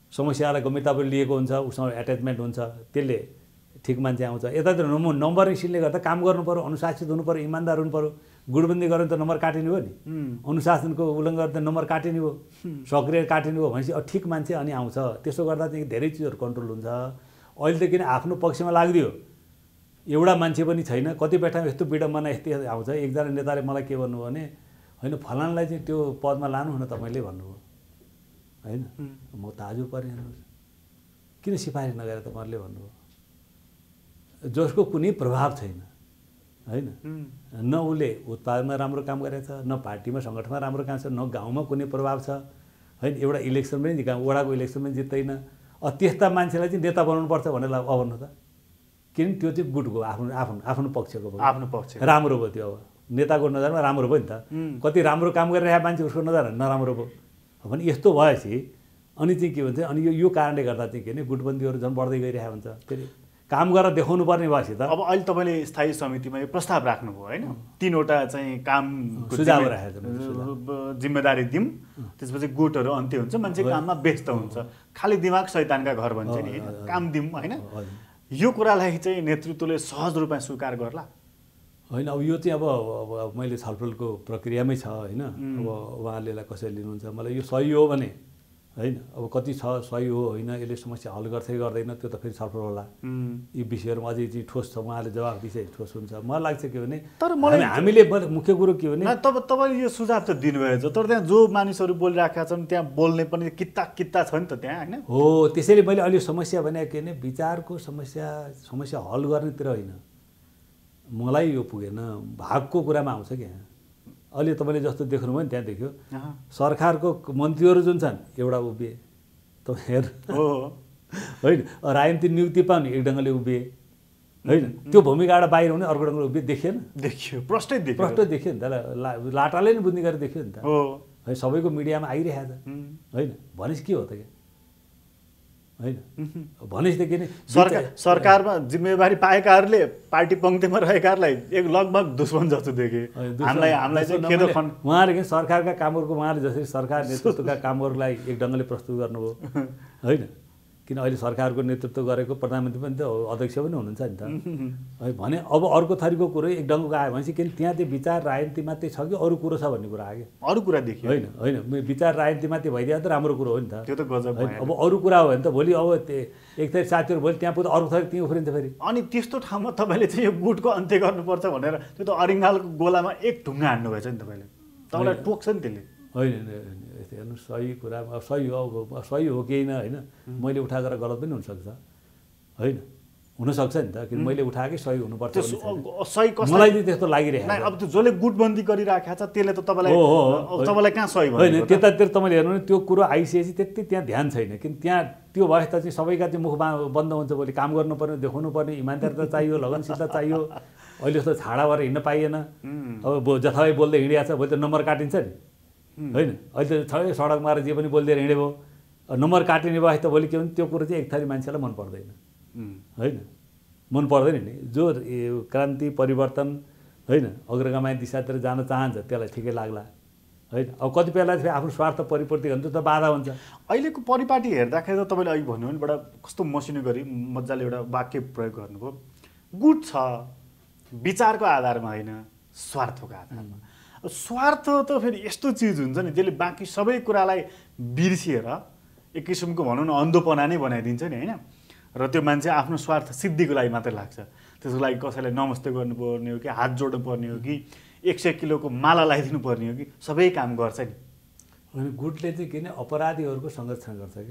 समस्यालाई गम्भीरतापूर्वक लिएको हुन्छ, उसँग एट्याचमेन्ट हुन्छ, त्यसले ठिक मान्छे आउँछ। यतातिर नम्बरिङ सिस्टमले गर्दा काम गर्नु पर्यो, अनुशासित हुनु पर्यो, इमान्दार हुनु पर्यो। गुटबन्दी गर्यो त नम्बर काटिने हो नि, अनुशासनको उल्लङ्घन गर्दा नम्बर काटिने हो, सक्रिय काटिने हो भनेपछि अब ठिक मान्छे अनि आउँछ। त्यसो गर्दा चाहिँ धेरै चिजहरू कन्ट्रोल हुन्छ। अहिले त किन आफ्नो पक्षमा लाग्दियो, एउटा मान्छे पनि छैन। कति बेटा यस्तो विडम्बना यस्तै आउँछ। एकजना नेताले मलाई के भन्नुभयो भने, होइन फलानलाई चाहिँ त्यो पदमा लानु हुन तपाईँले भन्नुभयो, होइन। म ताजु परेँ, किन सिफारिस नगरेर तपाईँहरूले भन्नुभयो, जसको कुनै प्रभाव छैन, होइन। न उसले उत्पादनमा राम्रो काम गरेको छ, न पार्टीमा सङ्गठनमा राम्रो काम छ, न गाउँमा कुनै प्रभाव छ, होइन। एउटा इलेक्सन पनि वडाको इलेक्सन पनि जित्दैन। अब त्यस्ता मान्छेलाई चाहिँ नेता बनाउनुपर्छ भनेर अब भन्नु त, किन त्यो चाहिँ गुटको आफ्नो आफ्नो आफ्नो पक्षको भयो, आफ्नो पक्ष राम्रो भयो। त्यो अब नेताको नजरमा राम्रो भयो नि त। कति राम्रो काम गरिरहेको मान्छे उसको नजरमा नराम्रो भयो भने यस्तो भएपछि अनि चाहिँ के भन्छ, अनि यो यो कारणले गर्दा चाहिँ के भने गुटबन्दीहरू झन् बढ्दै गइरहेको हुन्छ। फेरि काम गरेर देखाउनु पर्ने भएपछि त अब अहिले तपाईँले स्थायी समितिमा यो प्रस्ताव राख्नुभयो, होइन। तिनवटा चाहिँ काम सुझाव राखेको जिम्मेदारी दिउँ, त्यसपछि गुटहरू अन्त्य हुन्छ, मान्छे काममा व्यस्त हुन्छ, खालि दिमाग शैतानका घर भन्छ नि, होइन। काम दिउँ, होइन। यो कुरालाई चाहिँ नेतृत्वले सहज रूपमा स्वीकार गर्ला, होइन। अब यो चाहिँ अब अब मैले छलफलको प्रक्रियामै छ, होइन। अब उहाँले यसलाई कसरी लिनुहुन्छ, मलाई यो सही हो भने, होइन। अब कति छ सही हो, होइन, यसले समस्या हल गर्छ कि गर्दैन, त्यो त फेरि छलफल होला। यी विषयहरूमा अझै चाहिँ ठोस छ, उहाँले जवाफ विषय ठोस हुन्छ। मलाई लाग्छ के भने तर मलाई हामीले मुख्य कुरो के भने तब तपाईँले यो सुझाव त दिनुभएछ, तर त्यहाँ जो मानिसहरू बोलिरहेका छन् त्यहाँ बोल्ने पनि किता किता छ नि त त्यहाँ, होइन। हो, त्यसैले मैले अहिले समस्या भने के भने विचारको समस्या समस्या हल गर्नेतिर होइन, मलाई यो पुगेन, भागको कुरामा आउँछ क्या। अहिले तपाईँले जस्तो देख्नुभयो नि त्यहाँ देख्यो सरकारको मन्त्रीहरू जुन छन् एउटा उभिए, तपाईँ हेर, होइन। राजनीतिक नियुक्ति पाउने एक ढङ्गले उभिए, होइन। त्यो भूमिकाबाट बाहिर हुने अर्को ढङ्गले उभिए, देखिएन? देखियो, प्रष्टै देखियो, प्रष्टै देखियो नि त। लाटाले नै बुझ्ने गरेर देखियो नि त, है। सबैको मिडियामा आइरहेको छ, होइन। भनेपछि के हो त, क्या, होइन। भनेपछि त के नि सरकार सरकारमा जिम्मेवारी पाएकाहरूले पार्टी पङ्क्तिमा रहेकाहरूलाई एक लगभग दुश्मन जस्तो देखे। हामीलाई हामीलाई चाहिँ खेदो खन उहाँले के सरकारका कामहरूको उहाँले जसरी सरकार नेतृत्वका कामहरूलाई एक ढङ्गले प्रस्तुत गर्नुभयो, होइन। किन अहिले सरकारको नेतृत्व गरेको प्रधानमन्त्री पनि त अध्यक्ष पनि हुनुहुन्छ नि त, है। भने अब अर्को थरीको कुरो एक ढङ्गको आयो भनेपछि किन त्यहाँ त्यो विचार राजनीति मात्रै छ कि अरू कुरो छ भन्ने कुरा आयो, अरू कुरा देखियो, होइन। होइन, विचार राजनीति मात्रै भइदियो त राम्रो कुरो हो नि त, त्यो त गजब भयो। अब अरू कुरा हो भने त भोलि अब एक थरी साथीहरू भोलि त्यहाँ पुग्दा अर्को थरी त्यहीँ उफ्रिन्छ फेरि। अनि त्यस्तो ठाउँमा तपाईँले चाहिँ यो गुटको अन्त्य गर्नुपर्छ भनेर त्यो त अरिङ्गालको गोलामा एक ढुङ्गा हान्नुभएछ नि तपाईँले, तपाईँलाई टोक्छ नि त्यसले, होइन। हेर्नु सही कुरा सही हो, सही हो कि होइन, होइन। मैले उठाएर गलत पनि हुनसक्छ, होइन, हुनसक्छ नि त। किन मैले उठाएकै सही हुनुपर्छ सही कसलाई मलाई चाहिँ त्यस्तो लागिरहेको अब त्यो जसले गुटबन्दी गरिराखेको छ त्यसले त तपाईँलाई तपाईँलाई कहाँ सही भयो, होइन। त्यतातिर तपाईँले हेर्नु भने त्यो कुरो आइसकेपछि त्यति त्यहाँ ध्यान छैन। किन त्यहाँ त्यो भएपछि चाहिँ सबैका चाहिँ मुख बन्द हुन्छ, भोलि काम गर्नुपर्ने, देखाउनु पर्ने, इमान्दारिता चाहियो, लगनशीलता चाहियो। अहिले जस्तो छाडा भएर हिँड्न पाइएन, अब जथाभावी बोल्दै हिँडिरहेको छ, भोलि त नम्बर काटिन्छ नि, होइन। अहिले त छ सडकमा जे पनि बोलिदिएर हिँडे भयो, नम्बर काटिने भए त भोलि के भने त्यो कुरो चाहिँ एक थरी मान्छेलाई मन पर्दैन, होइन। मन पर्दैन नि। जो क्रान्ति परिवर्तन, होइन, अग्रगामी दिशातिर जान चाहन्छ त्यसलाई ठिकै लाग्ला, होइन। अब कतिपयलाई फेरि आफ्नो स्वार्थ परिपूर्ति हुन्छ त बाधा हुन्छ। अहिलेको परिपाटी हेर्दाखेरि त तपाईँले अहिले भन्नुभयो भने बडा कस्तो मसिनो गरी मजाले एउटा वाक्य प्रयोग गर्नुभयो, गुट छ विचारको आधारमा होइन, स्वार्थको आधारमा। स्वार्थ त फेरि यस्तो चिज हुन्छ नि त्यसले बाँकी सबै कुरालाई बिर्सिएर एक किसिमको भनौँ न अन्धोपना नै बनाइदिन्छ नि, होइन। र त्यो मान्छे आफ्नो स्वार्थ सिद्धिको लागि मात्रै लाग्छ। त्यसको लागि कसैलाई नमस्ते गर्नुपर्ने हो कि हात जोड्नु पर्ने हो कि एक सय किलोको माला लगाइदिनु पर्ने हो कि सबै काम गर्छ नि। अनि गुटले चाहिँ किन अपराधीहरूको संरक्षण गर्छ क्या,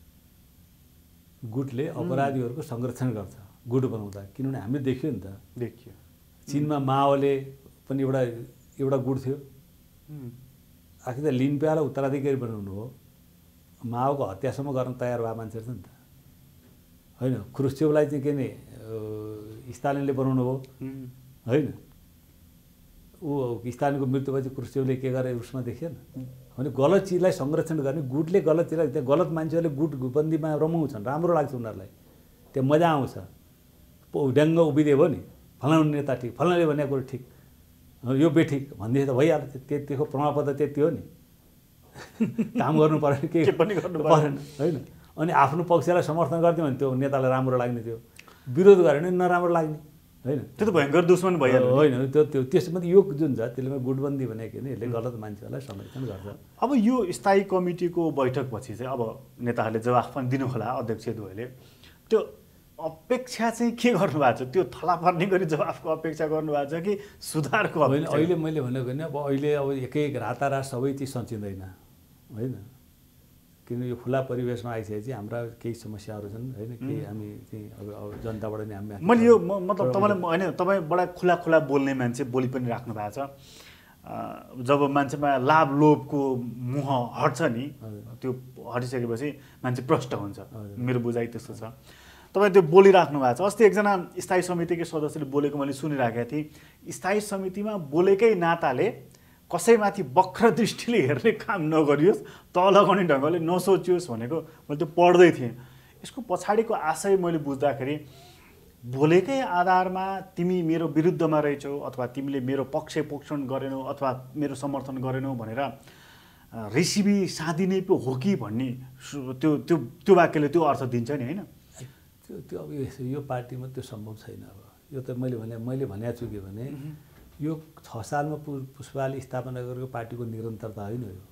गुटले अपराधीहरूको संरक्षण गर्छ गुट बनाउँदा। किनभने हामीले देख्यो नि त, देखियो चीनमा माओले पनि एउटा एउटा गुट थियो, आखिर त लिम्पियालाई उत्तराधिकारी बनाउनु हो, माओको हत्यासम्म गर्न तयार भए मान्छेहरू छ नि त, होइन। क्रुश्चेभलाई चाहिँ के नि स्टालिनले बनाउनु हो, होइन। ऊ स्टालिनको मृत्युपछि क्रुश्चेभले के गरे उसमा देखिएन भने गलत चिजलाई संरक्षण गर्ने गुटले गलत चिजलाई, त्यहाँ गलत मान्छेहरूले गुट बन्दीमा रमाउँछन्, राम्रो लाग्छ उनीहरूलाई, त्यहाँ मजा आउँछ। ड्याङ्ग उभिदियो भयो नि फलानु नेता ठिक, फलानाले भनेको कुरो ठिक, यो बेठिक भनिदिए त भइहाल्छ। त्यतिको प्रमाणपत्र त्यति हो नि, काम गर्नु परेन, के पनि गर्नु परेन, होइन। अनि आफ्नो पक्षलाई समर्थन गर्थ्यो भने त्यो नेतालाई राम्रो लाग्ने थियो, विरोध गऱ्यो भने नराम्रो लाग्ने होइन। त्यो त भयङ्कर दुश्मन भइहाल्यो होइन। त्यो त्यो त्यसमा यो जुन छ त्यसले गुटबन्दी भनेको होइन, यसले गलत मान्छेहरूलाई समर्थन गर्छ। अब यो स्थायी कमिटीको बैठकपछि चाहिँ अब नेताहरूले जवाफ पनि दिनु होला अध्यक्षद्वयले, त्यो अपेक्षा चाहिँ के गर्नुभएको छ? त्यो थला पर्ने गरी जवाफको अपेक्षा गर्नुभएको छ कि सुधारको होइन? अपेक्षा? अहिले मैले भनेको होइन, अब अहिले अब एक एक रातारात सबै चिज सचिँदैन होइन, किन यो खुला परिवेशमा आइसकेपछि हाम्रा केही समस्याहरू छन् होइन, केही हामी चाहिँ अब अब जनताबाट नि हामी मैले यो मतलब तपाईँलाई होइन, तपाईँ बडा खुला खुला बोल्ने मान्छे, बोली पनि राख्नु भएको छ। जब मान्छेमा लाभ लोभको मुह हट्छ नि, त्यो हटिसकेपछि मान्छे प्रष्ट हुन्छ, मेरो बुझाइ त्यस्तो छ। तपाईँ त्यो बोलिराख्नु भएको छ। अस्ति एकजना स्थायी समितिकै सदस्यले बोलेको मैले सुनिराखेको थिएँ, स्थायी समितिमा बोलेकै नाताले कसैमाथि वक्र दृष्टिले हेर्ने काम नगरियोस्, तल लगाउने ढङ्गले नसोचियोस् भनेको मैले त्यो पढ्दै थिएँ। यसको पछाडिको आशय मैले बुझ्दाखेरि बोलेकै आधारमा तिमी मेरो विरुद्धमा रहेछौ अथवा तिमीले मेरो पक्ष पोषण गरेनौ अथवा मेरो समर्थन गरेनौ भनेर रेसिपी साधिने पो हो कि भन्ने त्यो त्यो त्यो वाक्यले त्यो अर्थ दिन्छ नि होइन? त्यो त्यो अब यो पार्टीमा त्यो सम्भव छैन। अब यो त मैले भने मैले भनेको छु के भने यो छ सालमा पु पुष्पाले स्थापना गरेको पार्टीको निरन्तरता होइन यो।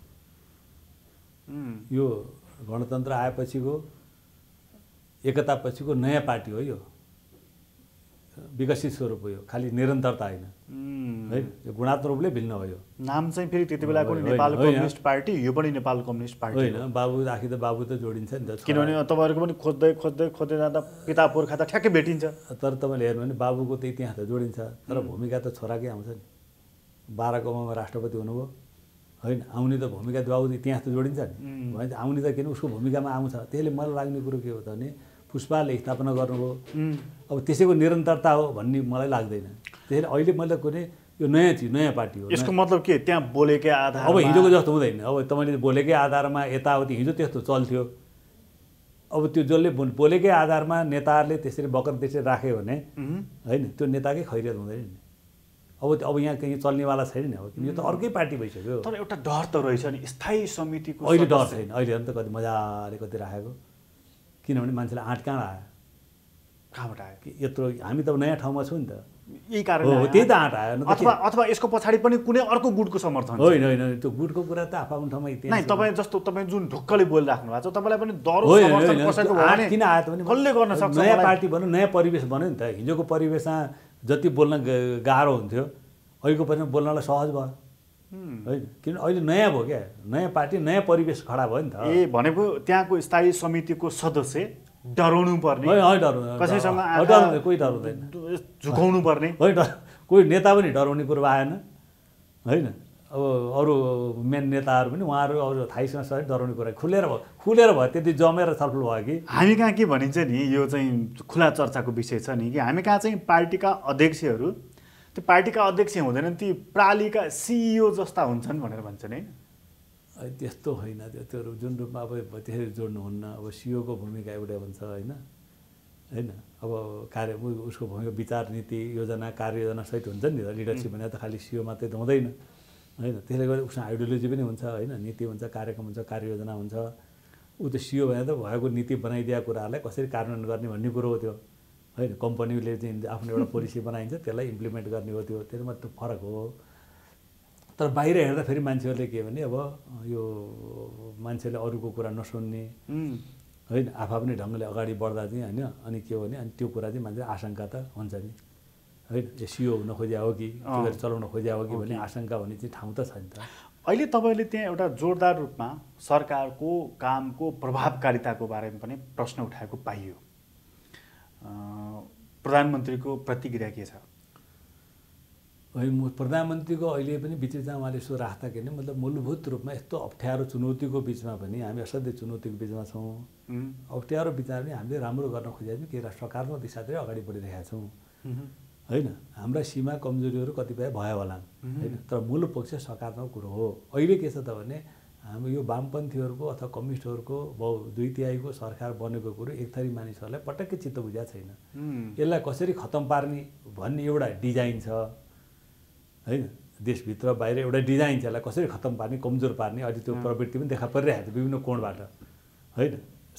यो गणतन्त्र आएपछिको एकतापछिको नयाँ पार्टी हो, यो विकसित स्वरूप हो, यो खालि निरन्तरता होइन है, यो गुणात्मक रूपले भिन्न हो। यो नाम चाहिँ फेरि त्यति बेलाको नेपाल कम्युनिस्ट पार्टी, यो पनि नेपाल कम्युनिस्ट पार्टी होइन। बाबु राखी त बाबु त जोडिन्छ नि त, किनभने तपाईँहरूको पनि खोज्दै खोज्दै खोज्दै जाँदा पिता पुर्खा त ठ्याक्कै भेटिन्छ। तर तपाईँले हेर्नु भने बाबुको त इतिहास त जोडिन्छ, तर भूमिका त छोराकै आउँछ नि। बाह्र कौमामा राष्ट्रपति हुनुभयो होइन, आउने त भूमिका बाबु इतिहास त जोडिन्छ नि, भने आउने त किन उसको भूमिकामा आउँछ। त्यसले मलाई लाग्ने कुरो के हो त भने पुष्पाले स्थापना गर्नुभयो, अब त्यसैको निरन्तरता हो भन्ने मलाई लाग्दैन। त्यसैले अहिले मैले कुनै यो नयाँ चिज नयाँ पार्टी हो। यसको मतलब के त्यहाँ बोलेकै आधारमा अब हिजोको जस्तो हुँदैन। अब तपाईँले बोलेकै आधारमा यताउति हिजो त्यस्तो चल्थ्यो, अब त्यो जसले बोलेकै आधारमा नेताहरूले त्यसरी बकर त्यसरी राख्यो भने होइन त्यो नेताकै खैरियत हुँदैन नि। अब अब यहाँ कहीँ चल्नेवाला छैन नि, अब किन यो त अर्कै पार्टी भइसक्यो। तर एउटा डर त रहेछ नि स्थायी समितिको। अहिले डर छैन, अहिले त कति मजाले कति राखेको, किनभने मान्छेलाई आँट कहाँ आयो, कहाँबाट आयो कि यत्रो हामी त नयाँ ठाउँमा छौँ नि त, यही कारण हो त्यही त आँट आयो। अथवा अथवा यसको पछाडि पनि कुनै अर्को गुटको समर्थन होइन होइन त्यो गुटको कुरा त आफ्नो ठाउँमा इतिहास नै। तपाईँ जस्तो तपाईँ जुन ढुक्कले बोलिराख्नु भएको छ, तपाईँलाई पनि डर होइन कसैको आँट किन आयो त भने कसले गर्न सक्छ? नयाँ पार्टी भन्यो, नयाँ परिवेश बन्यो नि त। हिजोको परिवेशमा जति बोल्न गाह्रो हुन्थ्यो अहिलेको परिवेशमा बोल्नलाई सहज भयो होइन, किन अहिले नयाँ भयो क्या, नयाँ पार्टी नयाँ परिवेश खडा भयो नि त। ए भनेको त्यहाँको स्थायी समितिको सदस्य डराउनु पर्ने, कसैसँग कोही डराउँदैन, झुकाउनु पर्ने होइन, कोही नेता पनि डराउने कुरो आएन होइन। अब अरू मेन नेताहरू पनि उहाँहरू अरू थाइसँग सबै डराउने कुरा खुलेर भयो, खुलेर भयो, त्यति जमेर छलफल भयो कि। हामी कहाँ के भनिन्छ नि, यो चाहिँ खुला चर्चाको विषय छ नि कि हामी कहाँ चाहिँ पार्टीका अध्यक्षहरू त्यो पार्टीका अध्यक्ष हुँदैनन्, ती प्रालीका सिइओ जस्ता हुन्छन् भनेर भन्छन् होइन? त्यस्तो होइन, त्यो त्यो जुन रूपमा अब त्यसरी जोड्नुहुन्न। अब सिइओको भूमिका एउटा हुन्छ होइन होइन, अब कार्य उसको भूमिका विचार नीति योजना कार्ययोजना सहित हुन्छ नि त। लिडरसिप भनेर त खालि सिइओ मात्रै त हुँदैन होइन, त्यसले गर्दा उसमा आइडियोलोजी पनि हुन्छ होइन, नीति हुन्छ, कार्यक्रम हुन्छ, कार्ययोजना हुन्छ। ऊ त सिइओ भनेर त भएको नीति बनाइदिएको कुराहरूलाई कसरी कार्यान्वयन गर्ने भन्ने कुरो हो त्यो होइन। कम्पनीले चाहिँ आफ्नो एउटा पोलिसी बनाइन्छ त्यसलाई इम्प्लिमेन्ट गर्ने हो, त्यो त्यसमा त्यो फरक हो। तर बाहिर हेर्दा फेरि मान्छेहरूले के भने अब यो मान्छेले अरूको कुरा नसुन्ने होइन, आफआफ्नै ढङ्गले अगाडि बढ्दा चाहिँ होइन, अनि के हो भने अनि त्यो कुरा चाहिँ मान्छे आशंका त हुन्छ नि होइन, यो सिइओ हुन खोज्या हो कि चलाउन खोज्या हो कि भन्ने आशंका हुने चाहिँ ठाउँ त छ नि त। अहिले तपाईँले त्यहाँ एउटा जोरदार रूपमा सरकारको कामको प्रभावकारिताको बारेमा पनि प्रश्न उठाएको पाइयो। प्रधानमन्त्रीको प्रतिक्रिया के छ? प्रधानमन्त्रीको अहिले पनि बिचमा उहाँले यसो राख्दा के भने मतलब मूलभूत रूपमा यस्तो अप्ठ्यारो चुनौतीको बिचमा पनि हामी असाध्यै चुनौतीको बिचमा छौँ। अप्ठ्यारो बिचमा पनि हामीले राम्रो गर्न खोजेका छौँ, केही सकारात्मक दिशातिर अगाडि बढिरहेका छौँ होइन। हाम्रा सीमा कमजोरीहरू कतिपय भयो होला होइन, तर मूल पक्ष सकारात्मक कुरो हो। अहिले के छ त भने हाम्रो यो वामपन्थीहरूको अथवा कम्युनिस्टहरूको बहु दुई तिहाईको सरकार बनेको कुरो एक थरी मानिसहरूलाई पटक्कै चित्त बुझाएको छैन। यसलाई कसरी खत्तम पार्ने भन्ने एउटा डिजाइन छ होइन, देशभित्र बाहिर एउटा डिजाइन छ, यसलाई कसरी खत्तम पार्ने, कमजोर पार्ने। अहिले त्यो प्रवृत्ति पनि देखा परिरहेको छ विभिन्न कोणबाट होइन।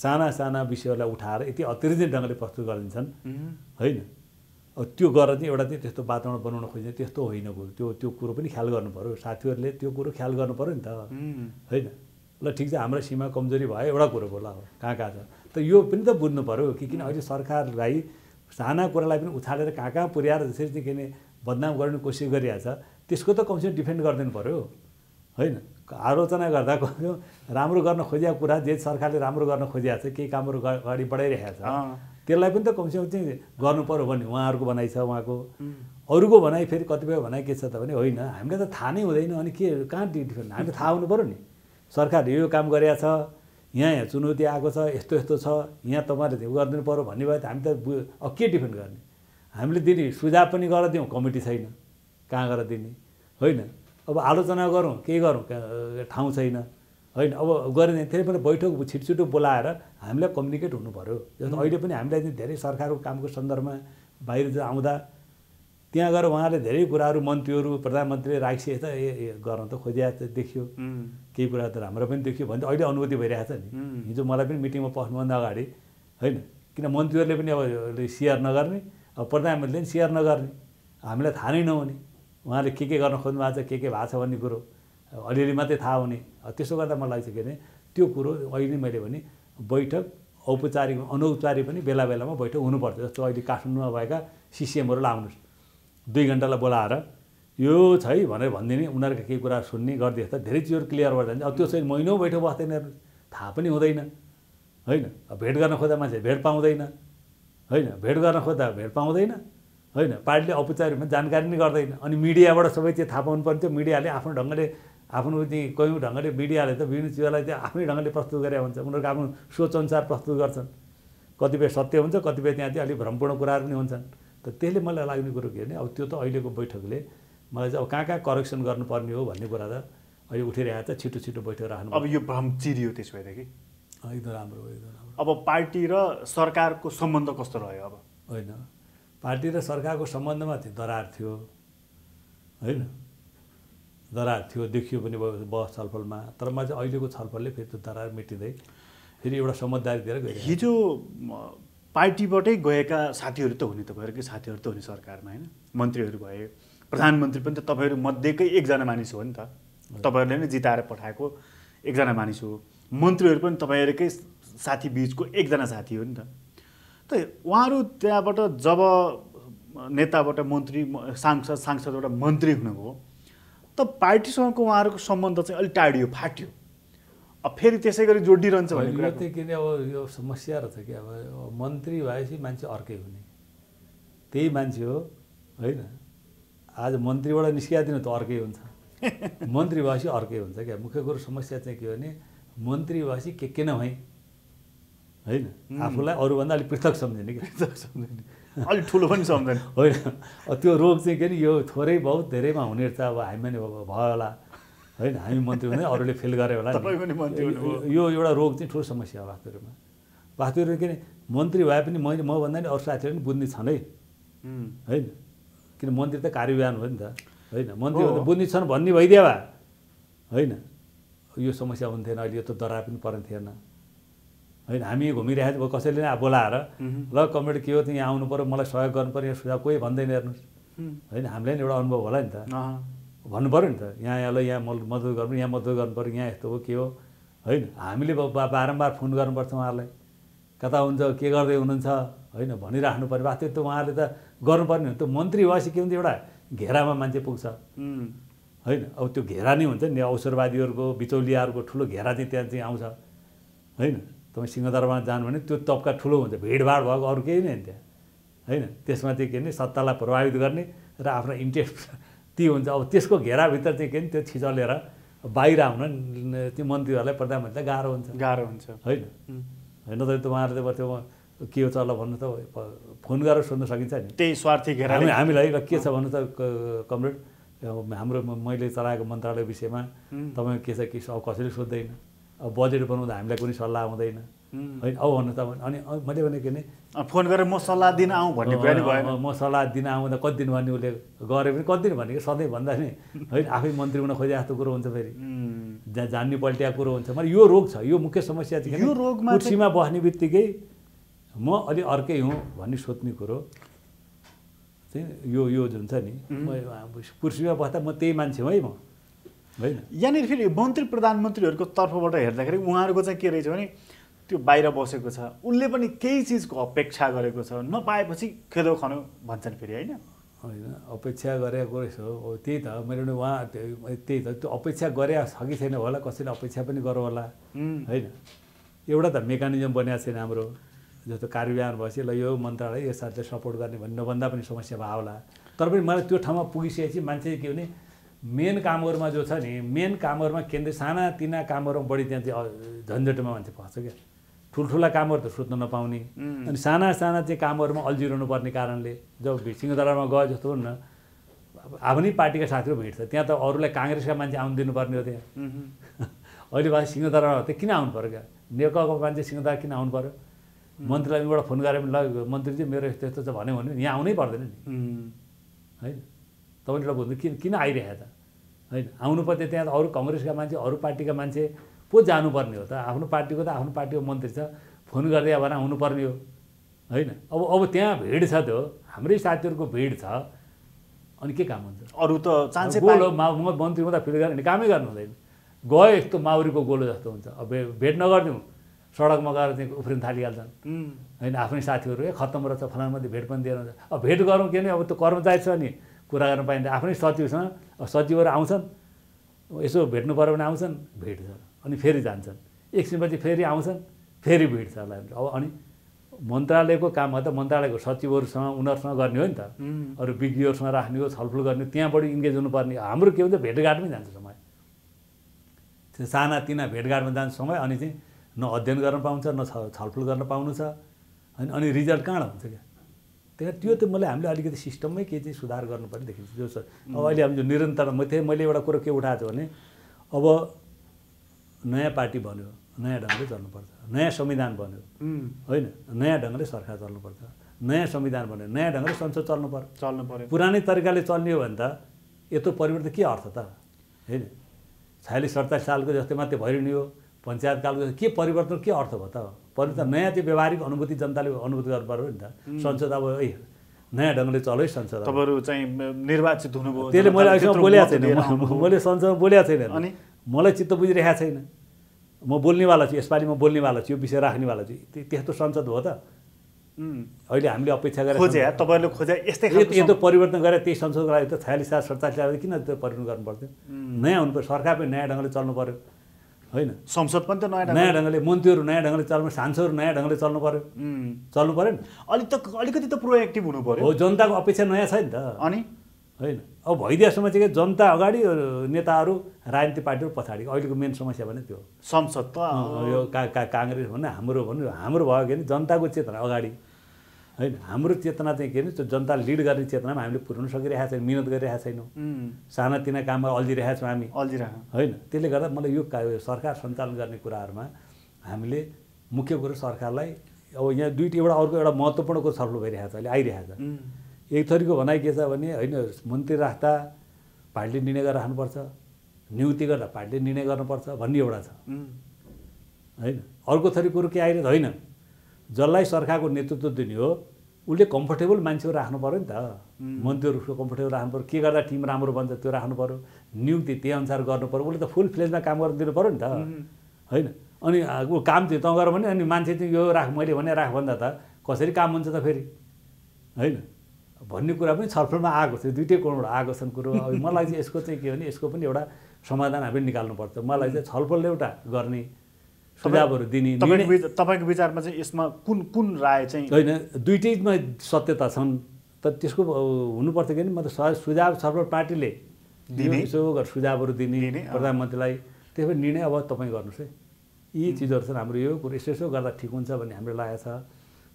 साना साना विषयहरूलाई उठाएर यति अतिरिक्त ढङ्गले प्रस्तुत गरिदिन्छन् होइन। अब त्यो गरेर चाहिँ एउटा चाहिँ त्यस्तो वातावरण बनाउन खोज्ने त्यस्तो होइन कुरो, त्यो त्यो कुरो पनि ख्याल गर्नु पऱ्यो। साथीहरूले त्यो कुरो ख्याल गर्नु पऱ्यो नि त होइन। ल ठिक छ, हाम्रो सीमा कमजोरी भयो एउटा कुरो बोला हो कहाँ कहाँ छ, त यो पनि त बुझ्नु पऱ्यो कि किन अहिले सरकारलाई साना कुरालाई पनि उछालेर कहाँ कहाँ पुर्याएर जसरी चाहिँ किन बदनाम गर्ने कोसिस गरिरहेछ त्यसको त कमसेकम डिफेन्ड गरिदिनु पऱ्यो होइन। आलोचना गर्दा राम्रो गर्न खोजेको कुरा जे सरकारले राम्रो गर्न खोजिरहेको छ, केही कामहरू अगाडि बढाइरहेको छ त्यसलाई पनि त कमसेकम चाहिँ गर्नु पऱ्यो भन्ने उहाँहरूको भनाइ छ। उहाँको अरूको भनाइ फेरि कतिपय भनाइ के छ त भने होइन हामीलाई त थाहा नै हुँदैन, अनि के कहाँ डिफेन्ड, हामीलाई थाहा हुनु पऱ्यो नि सरकारले यो काम गरेको छ, यहाँ यहाँ चुनौती आएको छ, यस्तो यस्तो छ, यहाँ तपाईँहरूले त्यो गरिदिनु पऱ्यो भन्ने भए त हामी त अब के डिफेन्ड गर्ने। हामीले दिने सुझाव पनि गरेर दिउँ, कमिटी छैन कहाँ गरेर दिने होइन। अब आलोचना गरौँ केही गरौँ ठाउँ छैन होइन। अब गरिदिने फेरि पनि बैठक छिटो छिटो बोलाएर हामीलाई कम्युनिकेट हुनु पऱ्यो। जस्तो अहिले पनि हामीलाई चाहिँ धेरै सरकारको कामको सन्दर्भमा बाहिर आउँदा त्यहाँ गएर उहाँले धेरै कुराहरू मन्त्रीहरू प्रधानमन्त्रीले राखिए त ए गर्न त खोजिया देखियो, केही कुरा त राम्रो पनि देखियो भने अहिले अनुभूति भइरहेको छ नि। हिजो मलाई पनि मिटिङमा पस्नुभन्दा अगाडि होइन, किन मन्त्रीहरूले पनि अब सेयर नगर्ने, अब प्रधानमन्त्रीले पनि सेयर नगर्ने, हामीलाई थाहा नै नहुने उहाँले के के गर्न खोज्नु भएको छ, के के भएको छ भन्ने कुरो अलिअलि मात्रै थाहा हुने। त्यसो गर्दा मलाई लाग्छ के भने त्यो कुरो अहिले मैले भने बैठक औपचारिक अनौपचारिक पनि बेला बेलामा बैठक हुनुपर्छ। जस्तो अहिले काठमाडौँमा भएका सिसिएमहरू आउनुहोस् दुई घन्टालाई बोलाएर यो छ है भनेर भनिदिने, उनीहरूको केही कुरा सुन्ने गरिदिए त धेरै चिजहरू क्लियर भएर जान्छ। अब त्यो चाहिँ महिनौ बैठक बस्दैन, थाहा पनि हुँदैन होइन। अब भेट गर्न खोज्दा मान्छे भेट पाउँदैन होइन, भेट गर्न खोज्दा भेट पाउँदैन होइन। पार्टीले औपचारिकमा जानकारी नै गर्दैन, अनि मिडियाबाट सबै चाहिँ थाहा पाउनु पर्ने थियो। मिडियाले आफ्नो ढङ्गले आफ्नो चाहिँ कयौँ ढङ्गले मिडियाले त विभिन्न चिजलाई चाहिँ आफ्नै ढङ्गले प्रस्तुत गरे हुन्छ, उनीहरूको आफ्नो सोचअनुसार प्रस्तुत गर्छन्। कतिपय सत्य हुन्छ, कतिपय त्यहाँ चाहिँ अलिक भ्रमपूर्ण कुराहरू पनि हुन्छन्। त त्यसले मलाई लाग्ने कुरो के भने अब त्यो त अहिलेको बैठकले मलाई चाहिँ अब कहाँ कहाँ करेक्सन गर्नुपर्ने हो भन्ने कुरा त अहिले उठिरहेको छ। छिटो छिटो बैठक राख्नु अब यो भ्रम चिरियो त्यसो भएदेखि एकदम राम्रो हो, एकदम राम्रो। अब पार्टी र सरकारको सम्बन्ध कस्तो रह्यो? अब होइन पार्टी र सरकारको सम्बन्धमा चाहिँ दरार थियो होइन, दरार थियो देखियो पनि बहस छलफलमा। तर म चाहिँ अहिलेको छलफलले फेरि त्यो दरार मेटिँदै फेरि एउटा समझदारीतिर गयो। हिजो पार्टीबाटै गएका साथीहरू त हुने, तपाईँहरूकै साथीहरू त हुने सरकारमा होइन, मन्त्रीहरू भए, प्रधानमन्त्री पनि त तपाईँहरू मध्येकै एकजना मानिस हो नि त, तपाईँहरूले नै जिताएर पठाएको एकजना मानिस हो। मन्त्रीहरू पनि तपाईँहरूकै साथी बिचको एकजना साथी हो नि त। त उहाँहरू त्यहाँबाट जब नेताबाट मन्त्री सांसद सांसदबाट मन्त्री हुनुभयो त पार्टीसँगको उहाँहरूको सम्बन्ध चाहिँ अलिक टाढियो, फाट्यो। अब फेरि त्यसै गरी जोडिरहन्छ भन्ने कुरा चाहिँ किन अब यो समस्या रहेछ कि अब मन्त्री भएपछि मान्छे अर्कै हुने त्यही मान्छे हो होइन। आज मन्त्रीबाट निस्किदिनु त अर्कै हुन्छ, मन्त्री भएपछि अर्कै हुन्छ क्या। मुख्य कुरो समस्या चाहिँ के हो भने मन्त्री भएपछि के के नभए होइन, आफूलाई अरूभन्दा अलिक पृथक सम्झिने कि पृथक सम्झिने, अलिक ठुलो पनि सम्झने होइन। त्यो रोग चाहिँ के नि यो थोरै बहुत धेरैमा हुने रहेछ। अब हामी पनि भयो होला होइन, हामी मन्त्री हुँदै अरूले फेल गरे होला, यो एउटा रोग चाहिँ ठुलो समस्या हो वास्तवमा। वास्तवमा किन मन्त्री भए पनि मैले मभन्दा नि अरू साथीहरू पनि बुझ्ने छन् है होइन, किन मन्त्री त कार्यान्वयन हो नि त होइन। मन्त्री बुझ्ने छन् भन्ने भइदियो भए होइन यो समस्या हुन्थेन, अहिले यो त दरार पनि पर्ने थिएन होइन। हामी घुमिरहेको भयो, कसैले नै बोलाएर ल कमेडी के हो त यहाँ आउनु पऱ्यो, मलाई सहयोग गर्नु पऱ्यो, सुझाव कोही भन्दैन हेर्नुहोस् होइन। हामीलाई नि एउटा अनुभव होला नि त, भन्नु पऱ्यो नि त, यहाँ यहाँलाई यहाँ मद्दत गर्नु, यहाँ मद्दत गर्नु पऱ्यो, यहाँ यस्तो हो के हो होइन। हामीले बारम्बार फोन गर्नुपर्छ उहाँहरूलाई, कता हुन्छ के गर्दै हुनुहुन्छ होइन भनिराख्नु पऱ्यो। वास्तव त उहाँहरूले त गर्नुपर्ने हो। त्यो मन्त्री भएपछि के हुन्छ एउटा घेरामा मान्छे पुग्छ होइन। अब त्यो घेरा नै हुन्छ नि, अवसरवादीहरूको बिचौलियाहरूको ठुलो घेरा चाहिँ त्यहाँ चाहिँ आउँछ होइन। तपाईँ सिंहदरबारमा जानु भने त्यो तबका ठुलो हुन्छ, भिडभाड भएको अरू केही नै त्यहाँ होइन। त्यसमा चाहिँ के भने सत्तालाई प्रभावित गर्ने र आफ्नो इन्ट्रेस्ट ती हुन्छ। अब त्यसको घेराभित्र चाहिँ के भने त्यो छिचलेर बाहिर आउन त्यो मन्त्रीहरूलाई प्रधानमन्त्रीलाई गाह्रो हुन्छ, गाह्रो हुन्छ होइन। होइन त उहाँहरूले त त्यो के हो चल भन्नु त फोन गरेर सोध्न सकिन्छ नि, त्यही स्वार्थी घेरा हामी हामीलाई र के छ भन्नु त कमरेड हाम्रो मैले चलाएको मन्त्रालय विषयमा तपाईँ के छ के अब कसैले सोध्दैन। अब बजेट बनाउँदा हामीलाई कुनै सल्लाह हुँदैन होइन अब भन्नु त अनि मैले भनेको नि फोन गरेर म सल्लाह दिन आउँ भन्ने कुरा नि भएन म सल्लाह दिन आउँदा कति दिन भन्ने उसले गरे पनि कति दिन भनेको सधैँ भन्दा नि होइन आफै मन्त्री हुन खोजे जस्तो कुरो हुन्छ फेरि जहाँ जान्ने पल्टिएको कुरो हुन्छ मलाई यो रोग छ यो मुख्य समस्या चाहिँ यो रोगमा कुर्सीमा बस्ने बित्तिकै म अलि अर्कै हुँ भन्ने सोध्ने कुरो चाहिँ यो यो जुन छ नि कुर्सीमा बस्दा म त्यही मान्छे है म होइन यहाँनिर फेरि मन्त्री प्रधानमन्त्रीहरूको तर्फबाट हेर्दाखेरि उहाँहरूको चाहिँ के रहेछ भने त्यो बाहिर बसेको छ उसले पनि केही चिजको अपेक्षा गरेको छ नपाएपछि खेदो खानु भन्छन् फेरि होइन होइन अपेक्षा गरेको रहेछ हो त्यही त मैले उहाँ त्यही त त्यो अपेक्षा गरे छ कि छैन होला कसैले अपेक्षा पनि गरौँ होला होइन एउटा त मेकानिजम बनिएको छैन हाम्रो जस्तो कार्यान्वयन भएपछि ल यो मन्त्रालय यो साथले सपोर्ट गर्ने भन्ने नभन्दा पनि समस्या भयो होला तर पनि मलाई त्यो ठाउँमा पुगिसकेपछि मान्छे के भने मेन कामहरूमा जो छ नि मेन कामहरूमा केन्द्र सानातिना कामहरूमा बढी त्यहाँ चाहिँ झन्झटमा मान्छे फस्छ क्या ठुल्ठुला कामहरू त सोध्न नपाउने अनि साना साना चाहिँ कामहरूमा अल्झिरहनु पर्ने कारणले जब सिंहदरबारमा गयो जस्तो हुन्न आफ्नै पार्टीका साथीहरू भेट्छ त्यहाँ त अरूलाई काङ्ग्रेसका मान्छे आउनु दिनुपर्ने हो त्यहाँ अहिले भए सिंहदरबारमा त किन आउनु पऱ्यो क्या नेकपाको मान्छे सिंहदरबार किन आउनु पऱ्यो मन्त्रीलाई एउटा फोन गरेर पनि ल मन्त्री चाहिँ मेरो यस्तो यस्तो छ भन्यो भने यहाँ आउनै पर्दैन नि होइन तपाईँले एउटा बुझ्नु किन किन आइरहेको त होइन आउनु पर्थ्यो त्यहाँ त अरू कङ्ग्रेसका मान्छे अरू पार्टीका मान्छे पो जानुपर्ने हो त आफ्नो पार्टीको त आफ्नो पार्टीको मन्त्री छ फोन गर्दै अब आउनुपर्ने हो होइन अब अब त्यहाँ भिड छ त्यो हाम्रै साथीहरूको भिड छ अनि के काम हुन्छ अरू त चान्सै गोलो मा म मन्त्री हुँदा फिल गर्ने कामै गर्नु हुँदैन गयो यस्तो माउरीको गोलो जस्तो हुन्छ अब भेट नगरिदिउँ सडकमा गएर चाहिँ उफ्रिन थालिहाल्छन् होइन आफ्नै साथीहरू ए खत्तम रहेछ फलानामध्ये भेट पनि दिएर हुन्छ अब भेट गरौँ के नि अब त्यो कर्मचारी छ नि कुरा गर्न पाइन्छ आफ्नै सचिवसँग सचिवहरू आउँछन् यसो भेट्नु पऱ्यो भने आउँछन् भेट छ अनि फेरि जान्छन् एकछिनपछि फेरि आउँछन् फेरि भेट छ अब अनि मन्त्रालयको काममा त मन्त्रालयको सचिवहरूसँग उनीहरूसँग गर्ने हो नि त अरू विज्ञहरूसँग राख्ने हो छलफल गर्ने त्यहाँ बढी इन्गेज हुनुपर्ने हाम्रो के हुन्छ भेटघाटमै जान्छ समय त्यो सानातिना भेटघाटमा जान्छ समय अनि चाहिँ न अध्ययन गर्न पाउँछ न छलफल गर्न पाउनु छ होइन अनि रिजल्ट कहाँबाट हुन्छ क्या त्यहाँ त्यो त मलाई हामीले अलिकति सिस्टममै केही चाहिँ सुधार गर्नुपर्ने देखिन्छ जो छ अब अहिले हामी जो निरन्तर म त्यही मैले एउटा कुरो के उठाएको छु भने अब नयाँ पार्टी बन्यो नयाँ ढङ्गले चल्नुपर्छ नयाँ संविधान बन्यो होइन नयाँ ढङ्गले सरकार चल्नुपर्छ नयाँ संविधान बन्यो नयाँ ढङ्गले संसद चल्नु पर्यो चल्नु पर्यो पुरानै तरिकाले चल्ने हो भने त यत्रो परिवर्तन के अर्थ त होइन छयालिस सडचालिस सालको जस्तै मात्रै भइरहने हो पञ्चायतकालको के परिवर्तन के अर्थ भयो त परिवर्तन नयाँ त्यो व्यवहारिक अनुभूति जनताले अनुभूति गर्नु पर्यो नि त संसद अब ए नयाँ ढङ्गले चल्यो है संसद तपाईँहरू चाहिँ निर्वाचित हुनुभयो त्यसले मैले अहिलेसम्म बोलेको छैन मैले संसदमा बोलेको छैन अनि मलाई चित्त बुझिरहेको छैन म बोल्नेवाला छु यसपालि म बोल्नेवाला छु यो विषय राख्नेवाला छु त्यस्तो संसद हो त अहिले हामीले अपेक्षा गरेर खोजे तपाईँहरूले खोजे यस्तै यस्तो परिवर्तन गरेर त्यही संसदको लागि त छयालिस साल सडचालिस साल किन त्यो परिवर्तन गर्नु पर्थ्यो नयाँ हुनु पर्यो सरकार पनि नयाँ ढङ्गले चल्नु पर्यो होइन संसद पनि त नयाँ नयाँ ढङ्गले मन्त्रीहरू नयाँ ढङ्गले चल्नु सांसदहरू नयाँ ढङ्गले चल्नु पर्यो चल्नु पऱ्यो नि अलिक त अलिकति त प्रोएक्टिभ हुनु पर्यो हो जनताको अपेक्षा नयाँ छ नि त अनि होइन अब भइदिएसम्म चाहिँ जनता अगाडि नेताहरू राजनीतिक पार्टीहरू पछाडि अहिलेको मेन समस्या भने त्यो संसद त यो का का काङ्ग्रेस भन्ने हाम्रो भन्नु हाम्रो भयो के भने जनताको चेतना अगाडि होइन हाम्रो चेतना चाहिँ के भने त्यो जनता लिड गर्ने चेतनामा हामीले पुर्याउन सकिरहेको छैन मिहिनेत गरिरहेको छैनौँ सानातिना काममा अल्झिरहेका छौँ हामी अल्झिरह होइन त्यसले गर्दा मलाई यो सरकार सञ्चालन गर्ने कुराहरूमा हामीले मुख्य कुरो सरकारलाई अब यहाँ दुईवटा एउटा अर्को एउटा महत्त्वपूर्ण कुरो छलफल भइरहेको छ अहिले आइरहेको छ एक थरीको भनाइ के छ भने होइन मन्त्री राख्दा पार्टीले निर्णय गरेर राख्नुपर्छ नियुक्ति गर्दा पार्टीले निर्णय गर्नुपर्छ भन्ने एउटा छ होइन अर्को थरी कुरो के आइरहेको होइन जसलाई सरकारको नेतृत्व दिने हो उसले कम्फर्टेबल मान्छेहरू राख्नु पऱ्यो नि त मन्त्रीहरू कम्फर्टेबल राख्नु पऱ्यो के गर्दा टिम राम्रो बन्छ त्यो राख्नु पऱ्यो नियुक्ति त्यही अनुसार गर्नु पऱ्यो उसले त फुल फ्लेजमा काम गर्न दिनु पऱ्यो नि त होइन अनि ऊ काम चाहिँ तँ गर भने अनि मान्छे चाहिँ यो राख मैले भने राख भन्दा त कसरी काम हुन्छ त फेरि होइन भन्ने कुरा पनि छलफलमा आएको छ दुइटै कोणबाट आएको छन् कुरो मलाई चाहिँ यसको चाहिँ के भने यसको पनि एउटा समाधान हामीले निकाल्नुपर्छ मलाई चाहिँ छलफल एउटा गर्ने सुझावहरू दिने तपाईँको विचारमा चाहिँ यसमा कुन कुन राय चाहिँ होइन दुइटैमा सत्यता छन् त त्यसको हुनुपर्छ कि मतलब सुझाव छलफल पार्टीले दिने यसो सुझावहरू दिने प्रधानमन्त्रीलाई त्यसपछि निर्णय अब तपाईँ गर्नुहोस् है यी चिजहरू छन् हाम्रो यो कुरो यसो यसो गर्दा ठिक हुन्छ भन्ने हाम्रो लागेको छ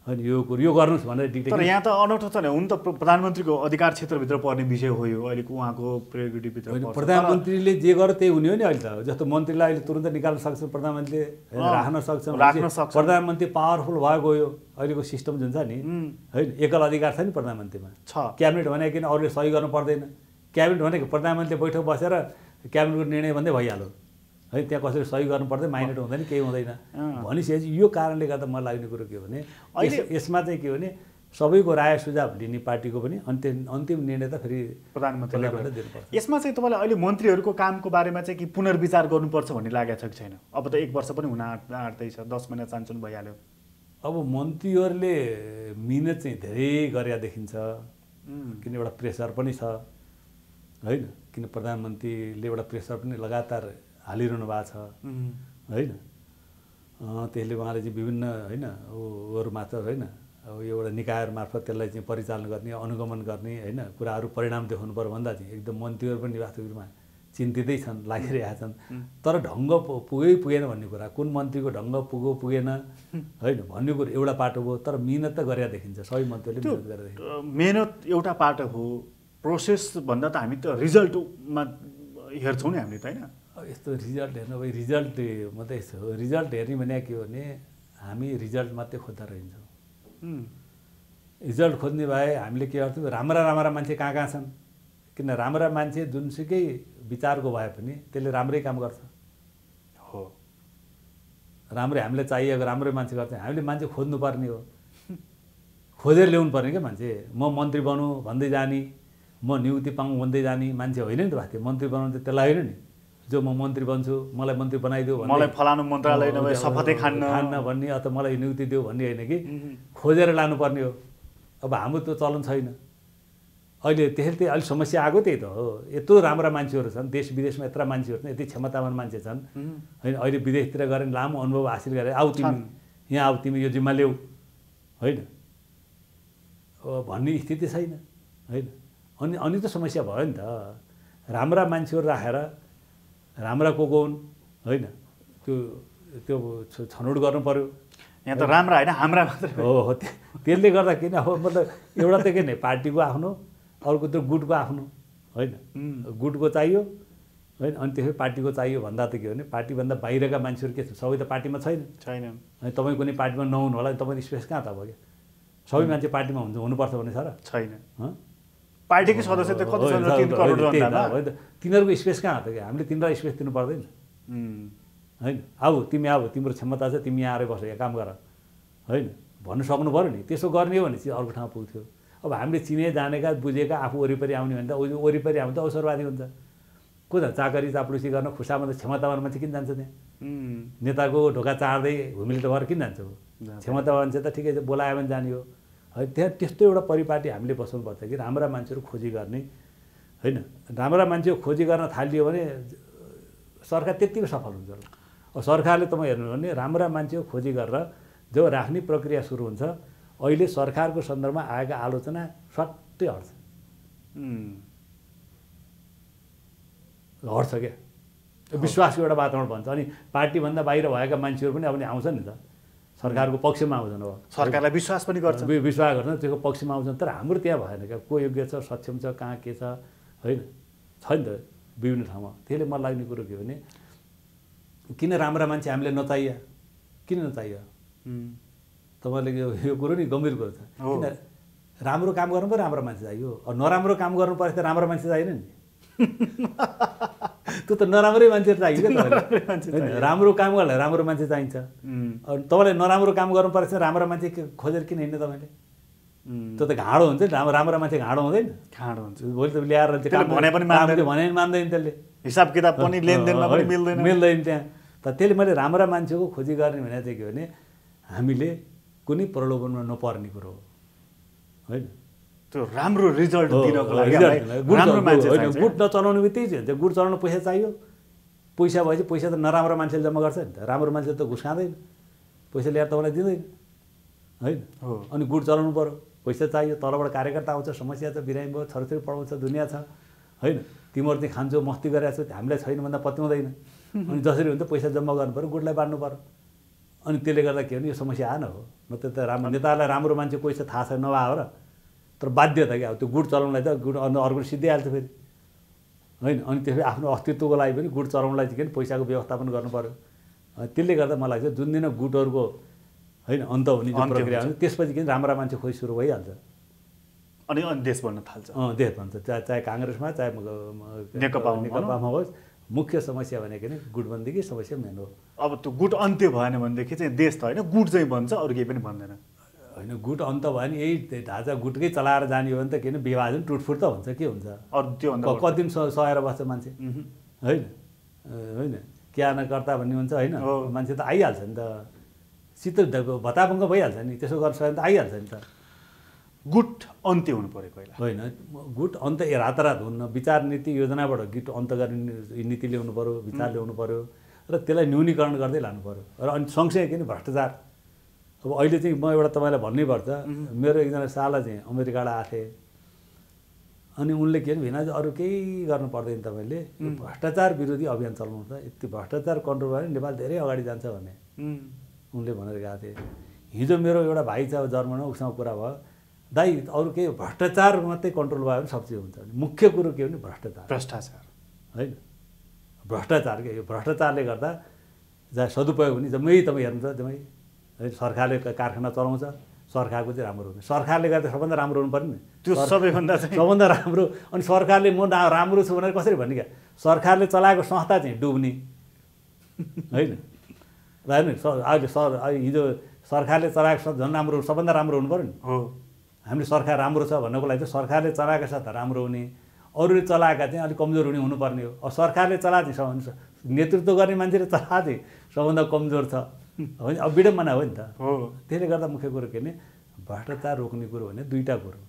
होइन यो कुरो यो गर्नुहोस् भनेर डिक्टेट। तर यहाँ त अनौठो छ नि, हुन त प्रधानमन्त्रीको अधिकार क्षेत्रभित्र पर्ने विषय हो यो, अहिलेको उहाँको प्रेरोगेटिभभित्र पर्छ। प्रधानमन्त्रीले जे गर्यो त्यही हुने हो नि अहिले त। जस्तो मन्त्रीलाई अहिले तुरुन्त निकाल्न सक्छ प्रधानमन्त्रीले, राख्न सक्छ राख्न सक्छ। प्रधानमन्त्री पावरफुल भयो गयो अहिलेको सिस्टम जुन छ नि, होइन एकल अधिकार छ नि प्रधानमन्त्रीमा। छ क्याबिनेट भनेको किन अरूले सही गर्नु पर्दैन। क्याबिनेट भनेको प्रधानमन्त्रीले बैठक बसेर क्याबिनेटको निर्णय भन्दै भइहाल्यो है, त्यहाँ कसैले सही गर्नु पर्दैन, माइनेट हुँदैन, केही हुँदैन भनिसकेपछि यो कारणले गर्दा मलाई लाग्ने कुरो के हो भने अहिले यसमा चाहिँ के हो भने सबैको राय सुझाव लिने पार्टीको पनि अन्तिम अन्तिम निर्णय त फेरि प्रधानमन्त्रीले दिनुपर्छ। यसमा चाहिँ तपाईँलाई अहिले मन्त्रीहरूको कामको बारेमा चाहिँ कि पुनर्विचार गर्नुपर्छ भन्ने लागेको छ कि छैन? अब त एक वर्ष पनि हुन आँट्दैछ, दस महिना चान्चुन भइहाल्यो। अब मन्त्रीहरूले मिहिनेत चाहिँ धेरै गरेर देखिन्छ, किन एउटा प्रेसर पनि छ होइन, किन प्रधानमन्त्रीले एउटा प्रेसर पनि लगातार हालिरहनु भएको छ होइन। त्यसले उहाँले चाहिँ विभिन्न होइन ऊहरू मात्र होइन अब एउटा निकायहरू मार्फत त्यसलाई चाहिँ परिचालन गर्ने, अनुगमन गर्ने होइन, कुराहरू परिणाम देखाउनु पर्यो भन्दा चाहिँ एकदम मन्त्रीहरू पनि वास्तविक रूपमा चिन्तितै छन्, लागिरहेका छन्। तर ढङ्ग पुगै पुगेन भन्ने कुरा, कुन मन्त्रीको ढङ्ग पुगो पुगेन होइन भन्ने कुरो एउटा पाटो हो। तर मिहिनेत त गरेर देखिन्छ, सबै मन्त्रीले मिहिनेत गरेर देखिन्छ। मिहिनेत एउटा पाटो हो, प्रोसेस भन्दा त हामी त रिजल्टमा हेर्छौँ नि हामीले त होइन। यस्तो रिजल्ट हेर्नु अब रिजल्ट मात्रै यस्तो हो, रिजल्ट हेर्ने भने के हो भने हामी रिजल्ट मात्रै खोज्दा रहन्छौँ। रिजल्ट खोज्ने भए हामीले के गर्थ्यौँ, राम्रा राम्रा मान्छे कहाँ कहाँ छन्, किन राम्रा मान्छे जुनसुकै विचारको भए पनि त्यसले राम्रै काम गर्छ हो। राम्रै हामीलाई चाहिएको राम्रै मान्छे गर्छ, हामीले मान्छे खोज्नुपर्ने हो, खोजेर ल्याउनु पर्ने क्या मान्छे। म मन्त्री बनौँ भन्दै जाने, म नियुक्ति पाऊँ भन्दै जाने मान्छे होइन नि त भएको थियो। मन्त्री बनाउनु त त्यसलाई होइन नि, जो म मन्त्री बन्छु मलाई मन्त्री बनाइदियो भन्ने, मलाई फलानु मन्त्रालय नभए शपथै खान्न खान्न भन्ने अथवा मलाई नियुक्ति दियो भन्ने होइन कि खोजेर लानुपर्ने हो। अब हाम्रो त्यो चलन छैन अहिले, त्यसले त्यही अलिक समस्या आएको त्यही त हो। यत्रो राम्रा मान्छेहरू छन्, देश विदेशमा यत्र मान्छेहरू छन्, यति क्षमतावान मान्छे छन् होइन। अहिले विदेशतिर गएर लामो अनुभव हासिल गरेर आऊ तिमी यहाँ आऊ, तिमी यो जिम्मा ल्याऊ होइन भन्ने स्थिति छैन होइन। अनि अनि त समस्या भयो नि त। राम्रा मान्छेहरू राखेर राम्रा को को हुन् होइन त्यो त्यो छनौट गर्नु पर्यो। यहाँ त राम्रा होइन हाम्रा मात्रै हो हो। त्यसले गर्दा किन अब मतलब एउटा त के नै पार्टीको आफ्नो, अर्को त्यो गुटको आफ्नो होइन, गुटको चाहियो होइन, अनि त्यसै पार्टीको चाहियो भन्दा त के हो भने पार्टीभन्दा बाहिरका मान्छेहरू के छ, सबै त पार्टीमा छैन छैन अनि तपाईँ कुनै पार्टीमा नहुनु होला, तपाईँ स्पेस कहाँ त अब क्या सबै मान्छे पार्टीमा हुन्छ हुनुपर्छ भन्ने छ र छैन। पार्टीकै सदस्य त कति छन् तीन करोड जनतामा, तिनीहरूको स्पेस कहाँ त क्या, हामीले तिनीहरूलाई स्पेस दिनु पर्दैन होइन। आऊ तिमी आऊ, तिम्रो क्षमता छ, तिमी यहाँ आएर बस, यहाँ काम गर होइन भन्नु सक्नु पऱ्यो नि। त्यसो गर्ने हो भने चाहिँ अर्को ठाउँ पुग्थ्यो। अब हामीले चिने जानेका बुझेका आफू वरिपरि आउने भने त वरिपरि आउने त अवसरवादी हुन्छ। को त चाकरी चाप्लुसी गर्न खुसामा त क्षमतावान मान्छे किन जान्छ त्यहाँ, नेताको ढोका चाड्दै घुमिले त भएर किन जान्छ हो। क्षमतावान मान्छे त ठिकै छ, बोलायो भने जाने हो है। त्यहाँ त्यस्तो एउटा परिपाटी हामीले बस्नुपर्छ कि राम्रा मान्छेहरू खोजी गर्ने होइन। राम्रा मान्छे खोजी गर्न थालियो भने सरकार त्यत्तिकै सफल हुन्छ। अब सरकारले तपाईँ हेर्नु भने राम्रा मान्छे खोजी गरेर जब राख्ने प्रक्रिया सुरु हुन्छ, अहिले सरकारको सन्दर्भमा आएका आलोचना सट्टै हट्छ हट्छ क्या, विश्वासको एउटा वातावरण भन्छ। अनि पार्टीभन्दा बाहिर भएका मान्छेहरू पनि अब आउँछन् नि त, सरकारको पक्षमा आउँछन्, अब सरकारलाई विश्वास पनि गर्छ, विश्वास गर्छन्, त्यसको पक्षमा आउँछन्। तर हाम्रो त्यहाँ भएन क्या, को योग्य छ, सक्षम छ, कहाँ के छ होइन, छ नि त विभिन्न ठाउँमा। त्यसले मलाई लाग्ने कुरो के हो भने किन राम्रा मान्छे हामीले नचाहियो, किन नचाहियो तपाईँले यो कुरो नि गम्भीर कुरो छ। किन राम्रो काम गर्नु पऱ्यो, राम्रो मान्छे चाहियो। नराम्रो काम गर्नु पऱ्यो त राम्रो मान्छे चाहिएन नि, त्यो त नराम्रै मान्छेहरू चाहियो क्या तपाईँले। राम्रो काम गर्नलाई राम्रो मान्छे चाहिन्छ। तपाईँलाई नराम्रो काम गर्नु परेको छ, राम्रो मान्छे खोजेर किन हिँड्ने तपाईँले, त्यो त घाँडो हुन्छ नि। राम्रो राम्रो मान्छे घाँडो हुँदैन, घाँडो हुन्छ। भोलि त ल्याएर भने पनि भने पनि मान्दैन, त्यसले हिसाब किताब पनि लेनदेनमा पनि मिल्दैन मिल्दैन त्यहाँ। त त्यसले मैले राम्रा मान्छेको खोजी गर्ने भने चाहिँ के भने हामीले कुनै प्रलोभनमा नपर्ने कुरो हो होइन। त्यो राम्रो रिजल्ट दिनको लागि राम्रो मान्छे होइन, गुट नचलाउने बित्तिकै चाहिँ हुन्छ। गुट चलाउनु पैसा चाहियो, पैसा भएपछि पैसा त नराम्रो मान्छेले जम्मा गर्छ नि त, राम्रो मान्छेले त घुस खाँदैन, पैसा ल्याएर तपाईँलाई दिँदैन होइन। अनि गुट चलाउनु पऱ्यो, पैसा चाहियो, तलबाट कार्यकर्ता आउँछ, समस्या छ, बिरामी भयो, छोराछोरी पढाउँछ, दुनियाँ छ होइन। तिमीहरू चाहिँ खान्छौ, मस्ती गरिरहेको छौ, हामीलाई छैन भन्दा पत्याउँदैन। अनि जसरी हुन्छ पैसा जम्मा गर्नु पऱ्यो, गुटलाई बाँड्नु पऱ्यो अनि त्यसले गर्दा के भने यो समस्या आएन हो। न त राम्रो नेताहरूलाई राम्रो मान्छे कोही छ थाहा छैन नभए हो र, तर बाध्य त क्या, त्यो गुड चलाउनलाई त गुड अन्त अर्को सिद्धिहाल्छ फेरि होइन। अनि त्यसपछि आफ्नो अस्तित्वको लागि पनि गुड चलाउनलाई चाहिँ के पैसाको व्यवस्थापन गर्नु पऱ्यो। त्यसले गर्दा मलाई लाग्छ जुन दिन गुटहरूको होइन अन्त हुने जुन प्रक्रिया हुन्छ त्यसपछि के राम्रा मान्छे खोइ सुरु भइहाल्छ अनि अनि देश बन्न थाल्छ। अँ देश बन्छ, चाहे चाहे काङ्ग्रेसमा चाहे नेकपा नेकपामा होस्। मुख्य समस्या भनेको नि गुटबन्दीकै समस्या मेन हो। अब त्यो गुट अन्त्य भएन भनेदेखि चाहिँ देश त होइन गुट चाहिँ बन्छ, अरू केही पनि भन्दैन होइन। गुट अन्त भयो भने यही ढाँचा गुटकै चलाएर जाने हो भने त किन विभाजन टुटफुट त हुन्छ, के हुन्छ अरू त्यो कति दिन सहेर बस्छ मान्छे होइन होइन क्या नकर्ता भन्ने हुन्छ होइन। मान्छे त आइहाल्छ नि त, शीत भत्ताभङ्ग भइहाल्छ नि, त्यसो गर्न सक्यो भने त आइहाल्छ नि त। गुट अन्त्य हुनु पऱ्यो पहिला होइन। गुट अन्त रातारात हुन्न, विचार नीति योजनाबाट गुट अन्त गर्ने नीति ल्याउनु पऱ्यो, विचार ल्याउनु पऱ्यो र त्यसलाई न्यूनीकरण गर्दै लानु पऱ्यो। र अनि सँगसँगै किन भ्रष्टाचार, अब अहिले चाहिँ म एउटा तपाईँलाई भन्नैपर्छ, मेरो एकजना साला चाहिँ अमेरिकाबाट आएको थिएँ अनि उनले के भने भिना अरू केही गर्नु पर्दैन, तपाईँले भ्रष्टाचार विरोधी अभियान चलाउनु छ, यति भ्रष्टाचार कन्ट्रोल भयो भने नेपाल धेरै अगाडि जान्छ भन्ने उनले भनेर गएको थिए। हिजो मेरो एउटा भाइ छ जर्मनमा, उसँग कुरा भयो, दाइ अरू केही भ्रष्टाचार मात्रै कन्ट्रोल भयो भने सब चिज हुन्छ। मुख्य कुरो के भने भ्रष्टाचार भ्रष्टाचार होइन, भ्रष्टाचार के यो भ्रष्टाचारले गर्दा जहाँ सदुपयोग हुने जम्मै तपाईँ हेर्नुहुन्छ जम्मै है। सरकारले कारखाना चलाउँछ, सरकारको चाहिँ राम्रो हुने, सरकारले गर्दा सबभन्दा राम्रो हुनु पर्ने त्यो सबैभन्दा चाहिँ सबभन्दा राम्रो। अनि सरकारले म राम्रो छु भनेर कसरी भन्ने क्या, सरकारले चलाएको संस्था चाहिँ डुब्ने होइन होइन। अहिले सर हिजो सरकारले चलाएको झन् राम्रो सबभन्दा राम्रो हुनु पऱ्यो नि हो। हामीले सरकार राम्रो छ भन्नको लागि चाहिँ सरकारले चलाएका साथ राम्रो हुने, अरूले चलाएका चाहिँ अलिक कमजोर हुने हुनुपर्ने हो। अब सरकारले चलाएको चाहिँ नेतृत्व गर्ने मान्छेले चलाएको चाहिँ सबभन्दा कमजोर छ होइन। अब विडम्बना हो नि त हो। त्यसले गर्दा मुख्य कुरो के भने भ्रष्टाचार रोक्ने कुरो भने दुईवटा कुरो,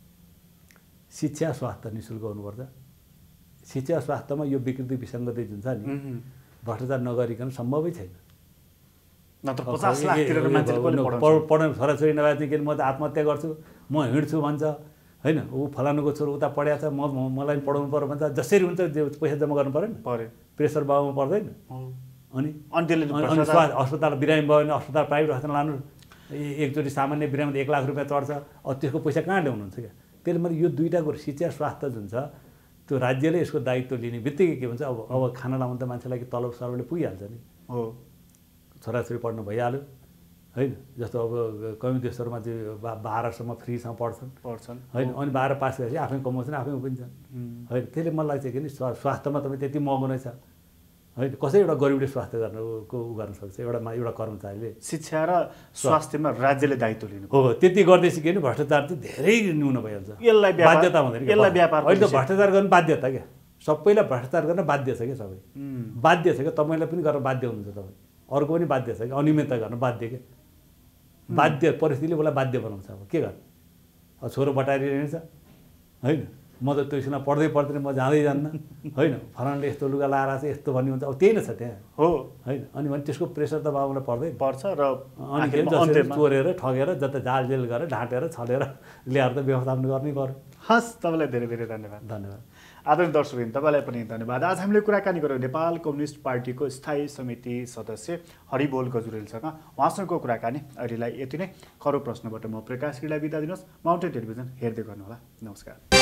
शिक्षा स्वास्थ्य नि शुल्क हुनुपर्छ। शिक्षा स्वास्थ्यमा यो विकृति विसङ्गति जुन छ नि भ्रष्टाचार नगरिकन सम्भवै छैन। नत्र पचास लाख तिरेर मान्छेले पढ्ने छोराछोरी नभए चाहिँ के म त आत्महत्या गर्छु, म हिँड्छु भन्छ होइन, ऊ फलानुको छोरो उता पढाएको छ, म मलाई पढाउनु पर्यो भन्छ, जसरी हुन्छ पैसा जम्मा गर्नु पऱ्यो नि, पऱ्यो प्रेसर बाबुमा पर्दैन। अनि अनि त्यसले अनि स्वास्थ्य अस्पताल बिरामी भयो भने अस्पताल प्राइभेट अस्पताल लानु, एकचोटि सामान्य बिरामी एक लाख रुपियाँ चढ्छ, अब त्यसको पैसा कहाँ ल्याउनुहुन्छ क्या। त्यसले मैले यो दुईवटा कुरो शिक्षा स्वास्थ्य जुन छ त्यो राज्यले यसको दायित्व लिने बित्तिकै के भन्छ अब अब खाना लाउनु त मान्छेलाई तलब सरले पुगिहाल्छ नि हो, छोराछोरी पढ्नु भइहाल्यो होइन। जस्तो अब कयौँ देशहरूमा चाहिँ बा बाह्रसम्म फ्रीसँग पढ्छन् पढ्छन् होइन, अनि बाह्र पास गरेपछि आफै कमाउँछन् आफै उभिन्छन् होइन। त्यसले मलाई चाहिँ के नि स्वास्थ्यमा तपाईँ त्यति महँगो नै छ होइन, कसै एउटा गरिबले स्वास्थ्य गर्नुको उ गर्न सक्छ एउटा एउटा कर्मचारीले। शिक्षा र स्वास्थ्यमा राज्यले दायित्व लिनु हो, त्यति गर्दैछ कि भ्रष्टाचार चाहिँ धेरै न्यून भइहाल्छ। यसलाई बाध्यता हुँदैन, यसलाई व्यापार अहिले त भ्रष्टाचार गर्नु बाध्यता क्या, सबैलाई भ्रष्टाचार गर्न बाध्य छ क्या, सबै बाध्य छ क्या। तपाईँलाई पनि गर्न बाध्य हुनुहुन्छ, तपाईँ अर्को पनि बाध्य छ कि अनियमितता गर्न बाध्य क्या, बाध्य परिस्थितिले उसलाई बाध्य बनाउँछ। अब के गर्ने, अब छोरो बटारी हिँड्छ होइन, म त त्योसँग पढ्दै पढ्दैन, म जाँदै जान्न होइन, फलानले यस्तो लुगा लाएर चाहिँ यस्तो भन्ने हुन्छ, अब त्यही नै छ त्यहाँ हो होइन। अनि भने त्यसको प्रेसर त बाबुलाई पर्दै पर्छ र अनि के जसरी चोरेर ठगेर जता जालजेल गरेर ढाँटेर छलेर ल्याएर त व्यवस्थापन गर्नै पर्यो। हस्, तपाईँलाई धेरै धेरै धन्यवाद। धन्यवाद आदरणीय दर्शकवृन्द, तपाईँलाई पनि धन्यवाद। आज हामीले कुराकानी गऱ्यौँ नेपाल कम्युनिस्ट पार्टीको स्थायी समिति सदस्य हरिबोल गजुरेलसँग। उहाँसँगको कुराकानी अहिलेलाई यति नै। खरो प्रश्नबाट म प्रकाश गिरीलाई बिदा दिनुहोस्। माउन्टेन टेलिभिजन हेर्दै गर्नुहोला। नमस्कार।